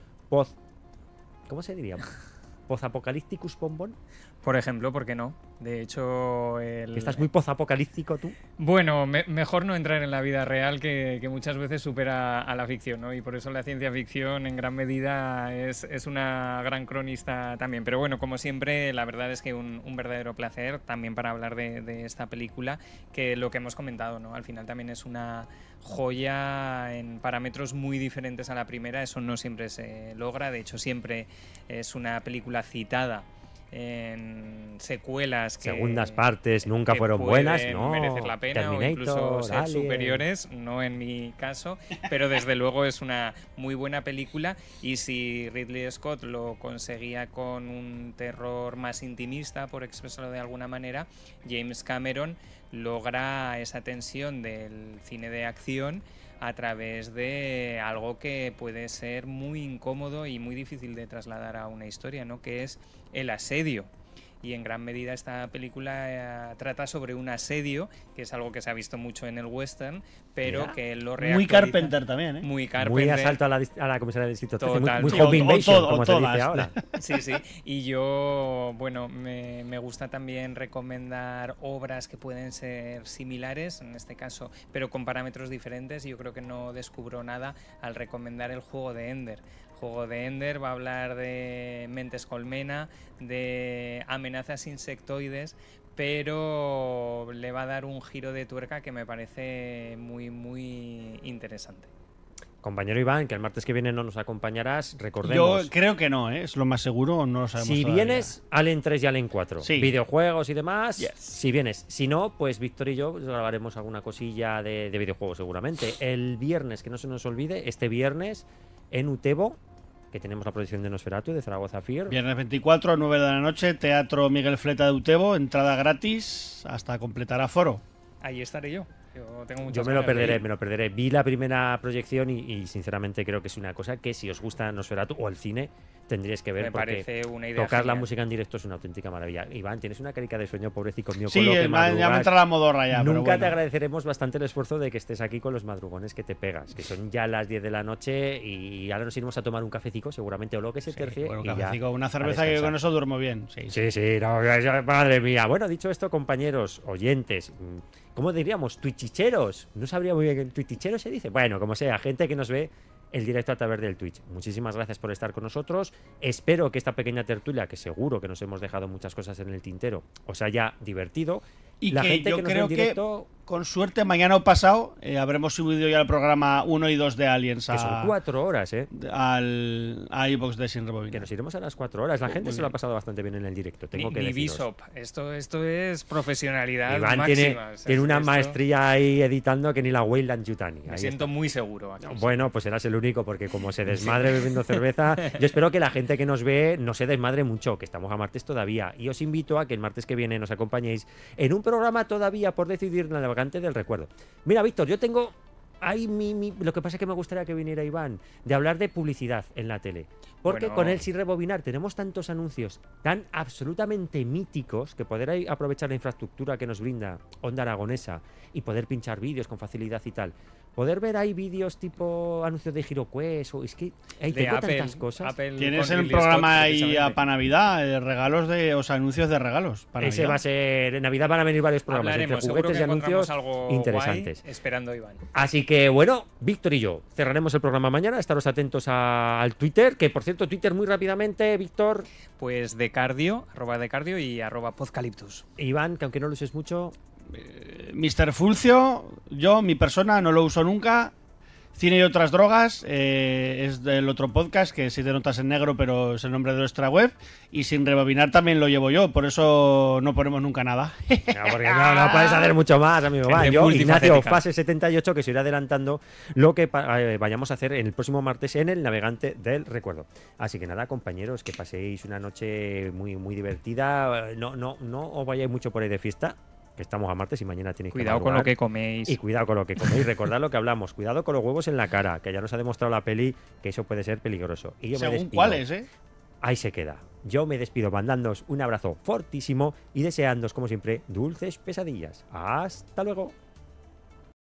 ¿cómo se diría? ¿Post-apocalípticus bombón? Por ejemplo, ¿por qué no? De hecho, ¿Estás muy post-apocalíptico tú? Bueno, mejor no entrar en la vida real que muchas veces supera a la ficción, ¿no? Y por eso la ciencia ficción en gran medida es una gran cronista también. Pero bueno, como siempre, la verdad es que un verdadero placer también para hablar de esta película, que lo que hemos comentado, ¿no? Al final también es una joya en parámetros muy diferentes a la primera, eso no siempre se logra, de hecho siempre es una película citada en secuelas que segundas partes nunca que fueron pueden buenas, ¿no? merecer la pena Terminator, o incluso ser Alien. superiores, no en mi caso, pero desde luego es una muy buena película, y si Ridley Scott lo conseguía con un terror más intimista, por expresarlo de alguna manera, James Cameron logra esa tensión del cine de acción a través de algo que puede ser muy incómodo y muy difícil de trasladar a una historia, ¿no? Que es el asedio. Y en gran medida esta película trata sobre un asedio, que es algo que se ha visto mucho en el western, pero Mira. Muy que lo reactualiza. Carpenter también, ¿eh? Muy Carpenter. Muy asalto a la comisaría de distrito 13, Total. muy Sí, Home o Invasion, todo, como o se dice todas. ahora. Sí, sí. Y yo, bueno, me gusta también recomendar obras que pueden ser similares, en este caso, pero con parámetros diferentes. Yo creo que no descubro nada al recomendar El juego de Ender. El juego de Ender va a hablar de mentes colmena, de amenazas insectoides, pero le va a dar un giro de tuerca que me parece muy, muy interesante. Compañero Iván, que el martes que viene no nos acompañarás, recordemos. Yo creo que no, ¿eh? Es lo más seguro, no lo sabemos Si todavía. vienes, Alien 3 y Alien 4. Sí. Videojuegos y demás. Yes. Si vienes. Si no, pues Víctor y yo grabaremos alguna cosilla de videojuegos seguramente. El viernes, que no se nos olvide, este viernes en Utebo, que tenemos la proyección de Nosferatu de Zaragoza Fear. Viernes 24, 9 de la noche, Teatro Miguel Fleta de Utebo, entrada gratis hasta completar aforo. Ahí estaré yo. Yo tengo Yo muchas me lo ganas de perderé, ir. me lo perderé. Vi la primera proyección y sinceramente creo que es una cosa que si os gusta Nosferatu o el cine, tendríais que ver, Me porque parece una idea tocar la genial. música en directo es una auténtica maravilla. Iván, tienes una carica de sueño, pobrecito mío, Sí, con lo que ya me madrugas. entra la modorra ya, pero Nunca bueno. te agradeceremos bastante el esfuerzo de que estés aquí con los madrugones que te pegas, que son ya las 10 de la noche y ahora nos iremos a tomar un cafecico seguramente o lo que se Sí, tercie. bueno, y ya cafecico, una a cerveza que descansar. con eso duermo bien. Sí, sí. Sí, no, madre mía. Bueno, dicho esto, compañeros, oyentes, ¿cómo diríamos? Twitchicheros. No sabría muy bien, ¿twitchichero se dice? Bueno, como sea, gente que nos ve el directo a través del Twitch. Muchísimas gracias por estar con nosotros. Espero que esta pequeña tertulia, que seguro que nos hemos dejado muchas cosas en el tintero, os haya divertido. Y la que gente yo que nos ve creo en directo, con suerte, mañana o pasado habremos subido ya el programa 1 y 2 de Aliens que son 4 horas, a iVoox de Sin que Rebobinar. nos iremos a las 4 horas. La gente muy se lo ha bien. pasado bastante bien en el directo, tengo que Ni deciros. Bishop. Esto es profesionalidad Iván máxima. tiene, O sea, tiene una esto- maestría ahí editando que ni la Weyland Yutani. Me Ahí siento está. muy seguro aquí. Bueno, pues serás el único, porque como se desmadre bebiendo cerveza, yo espero que la gente que nos ve no se desmadre mucho, que estamos a martes todavía. Y os invito a que el martes que viene nos acompañéis en un programa todavía por decidir, la navegante del recuerdo. Mira, Víctor, yo tengo ahí lo que pasa es que me gustaría que viniera Iván, de hablar de publicidad en la tele. Porque Bueno. con él Sin Rebobinar tenemos tantos anuncios tan absolutamente míticos que poder ahí aprovechar la infraestructura que nos brinda Onda Aragonesa y poder pinchar vídeos con facilidad y tal. Poder ver ahí vídeos tipo anuncios de HeroQuest o es que ahí De tengo Apple, tantas cosas. Apple Tienes con el Ridley programa Scott, ahí precisamente. para Navidad, regalos o sea, anuncios de regalos. Para Ese Navidad. va a ser, en Navidad van a venir varios programas entre Hablaremos, seguro juguetes que y anuncios encontramos algo interesantes. guay esperando a Iván. Así que bueno, Víctor y yo cerraremos el programa mañana. Estaros atentos al Twitter, que por cierto, Twitter muy rápidamente, Víctor, Pues de cardio, @decardio y @podcaliptus. Iván, que aunque no lo uses mucho, Mr. Fulcio, yo, mi persona, no lo uso nunca. Cine y otras drogas es del otro podcast, que si te notas en negro, pero es el nombre de nuestra web. Y Sin Rebobinar también lo llevo yo, por eso no ponemos nunca nada. no, porque no puedes hacer mucho más, amigo. Gente Va, yo, multifacética. Ignacio, fase 78, que se irá adelantando lo que vayamos a hacer en el próximo martes en el Navegante del Recuerdo. Así que nada, compañeros, que paséis una noche muy, muy divertida. No os vayáis mucho por ahí de fiesta, que estamos a martes y mañana tenéis Cuidado que con lo madrugar. que coméis. Y cuidado con lo que coméis, recordad lo que hablamos, cuidado con los huevos en la cara, que ya nos ha demostrado la peli que eso puede ser peligroso. Y yo me Según despido. cuáles, ¿eh? Ahí se queda. Yo me despido mandándoos un abrazo fortísimo y deseándoos, como siempre, dulces pesadillas. Hasta luego.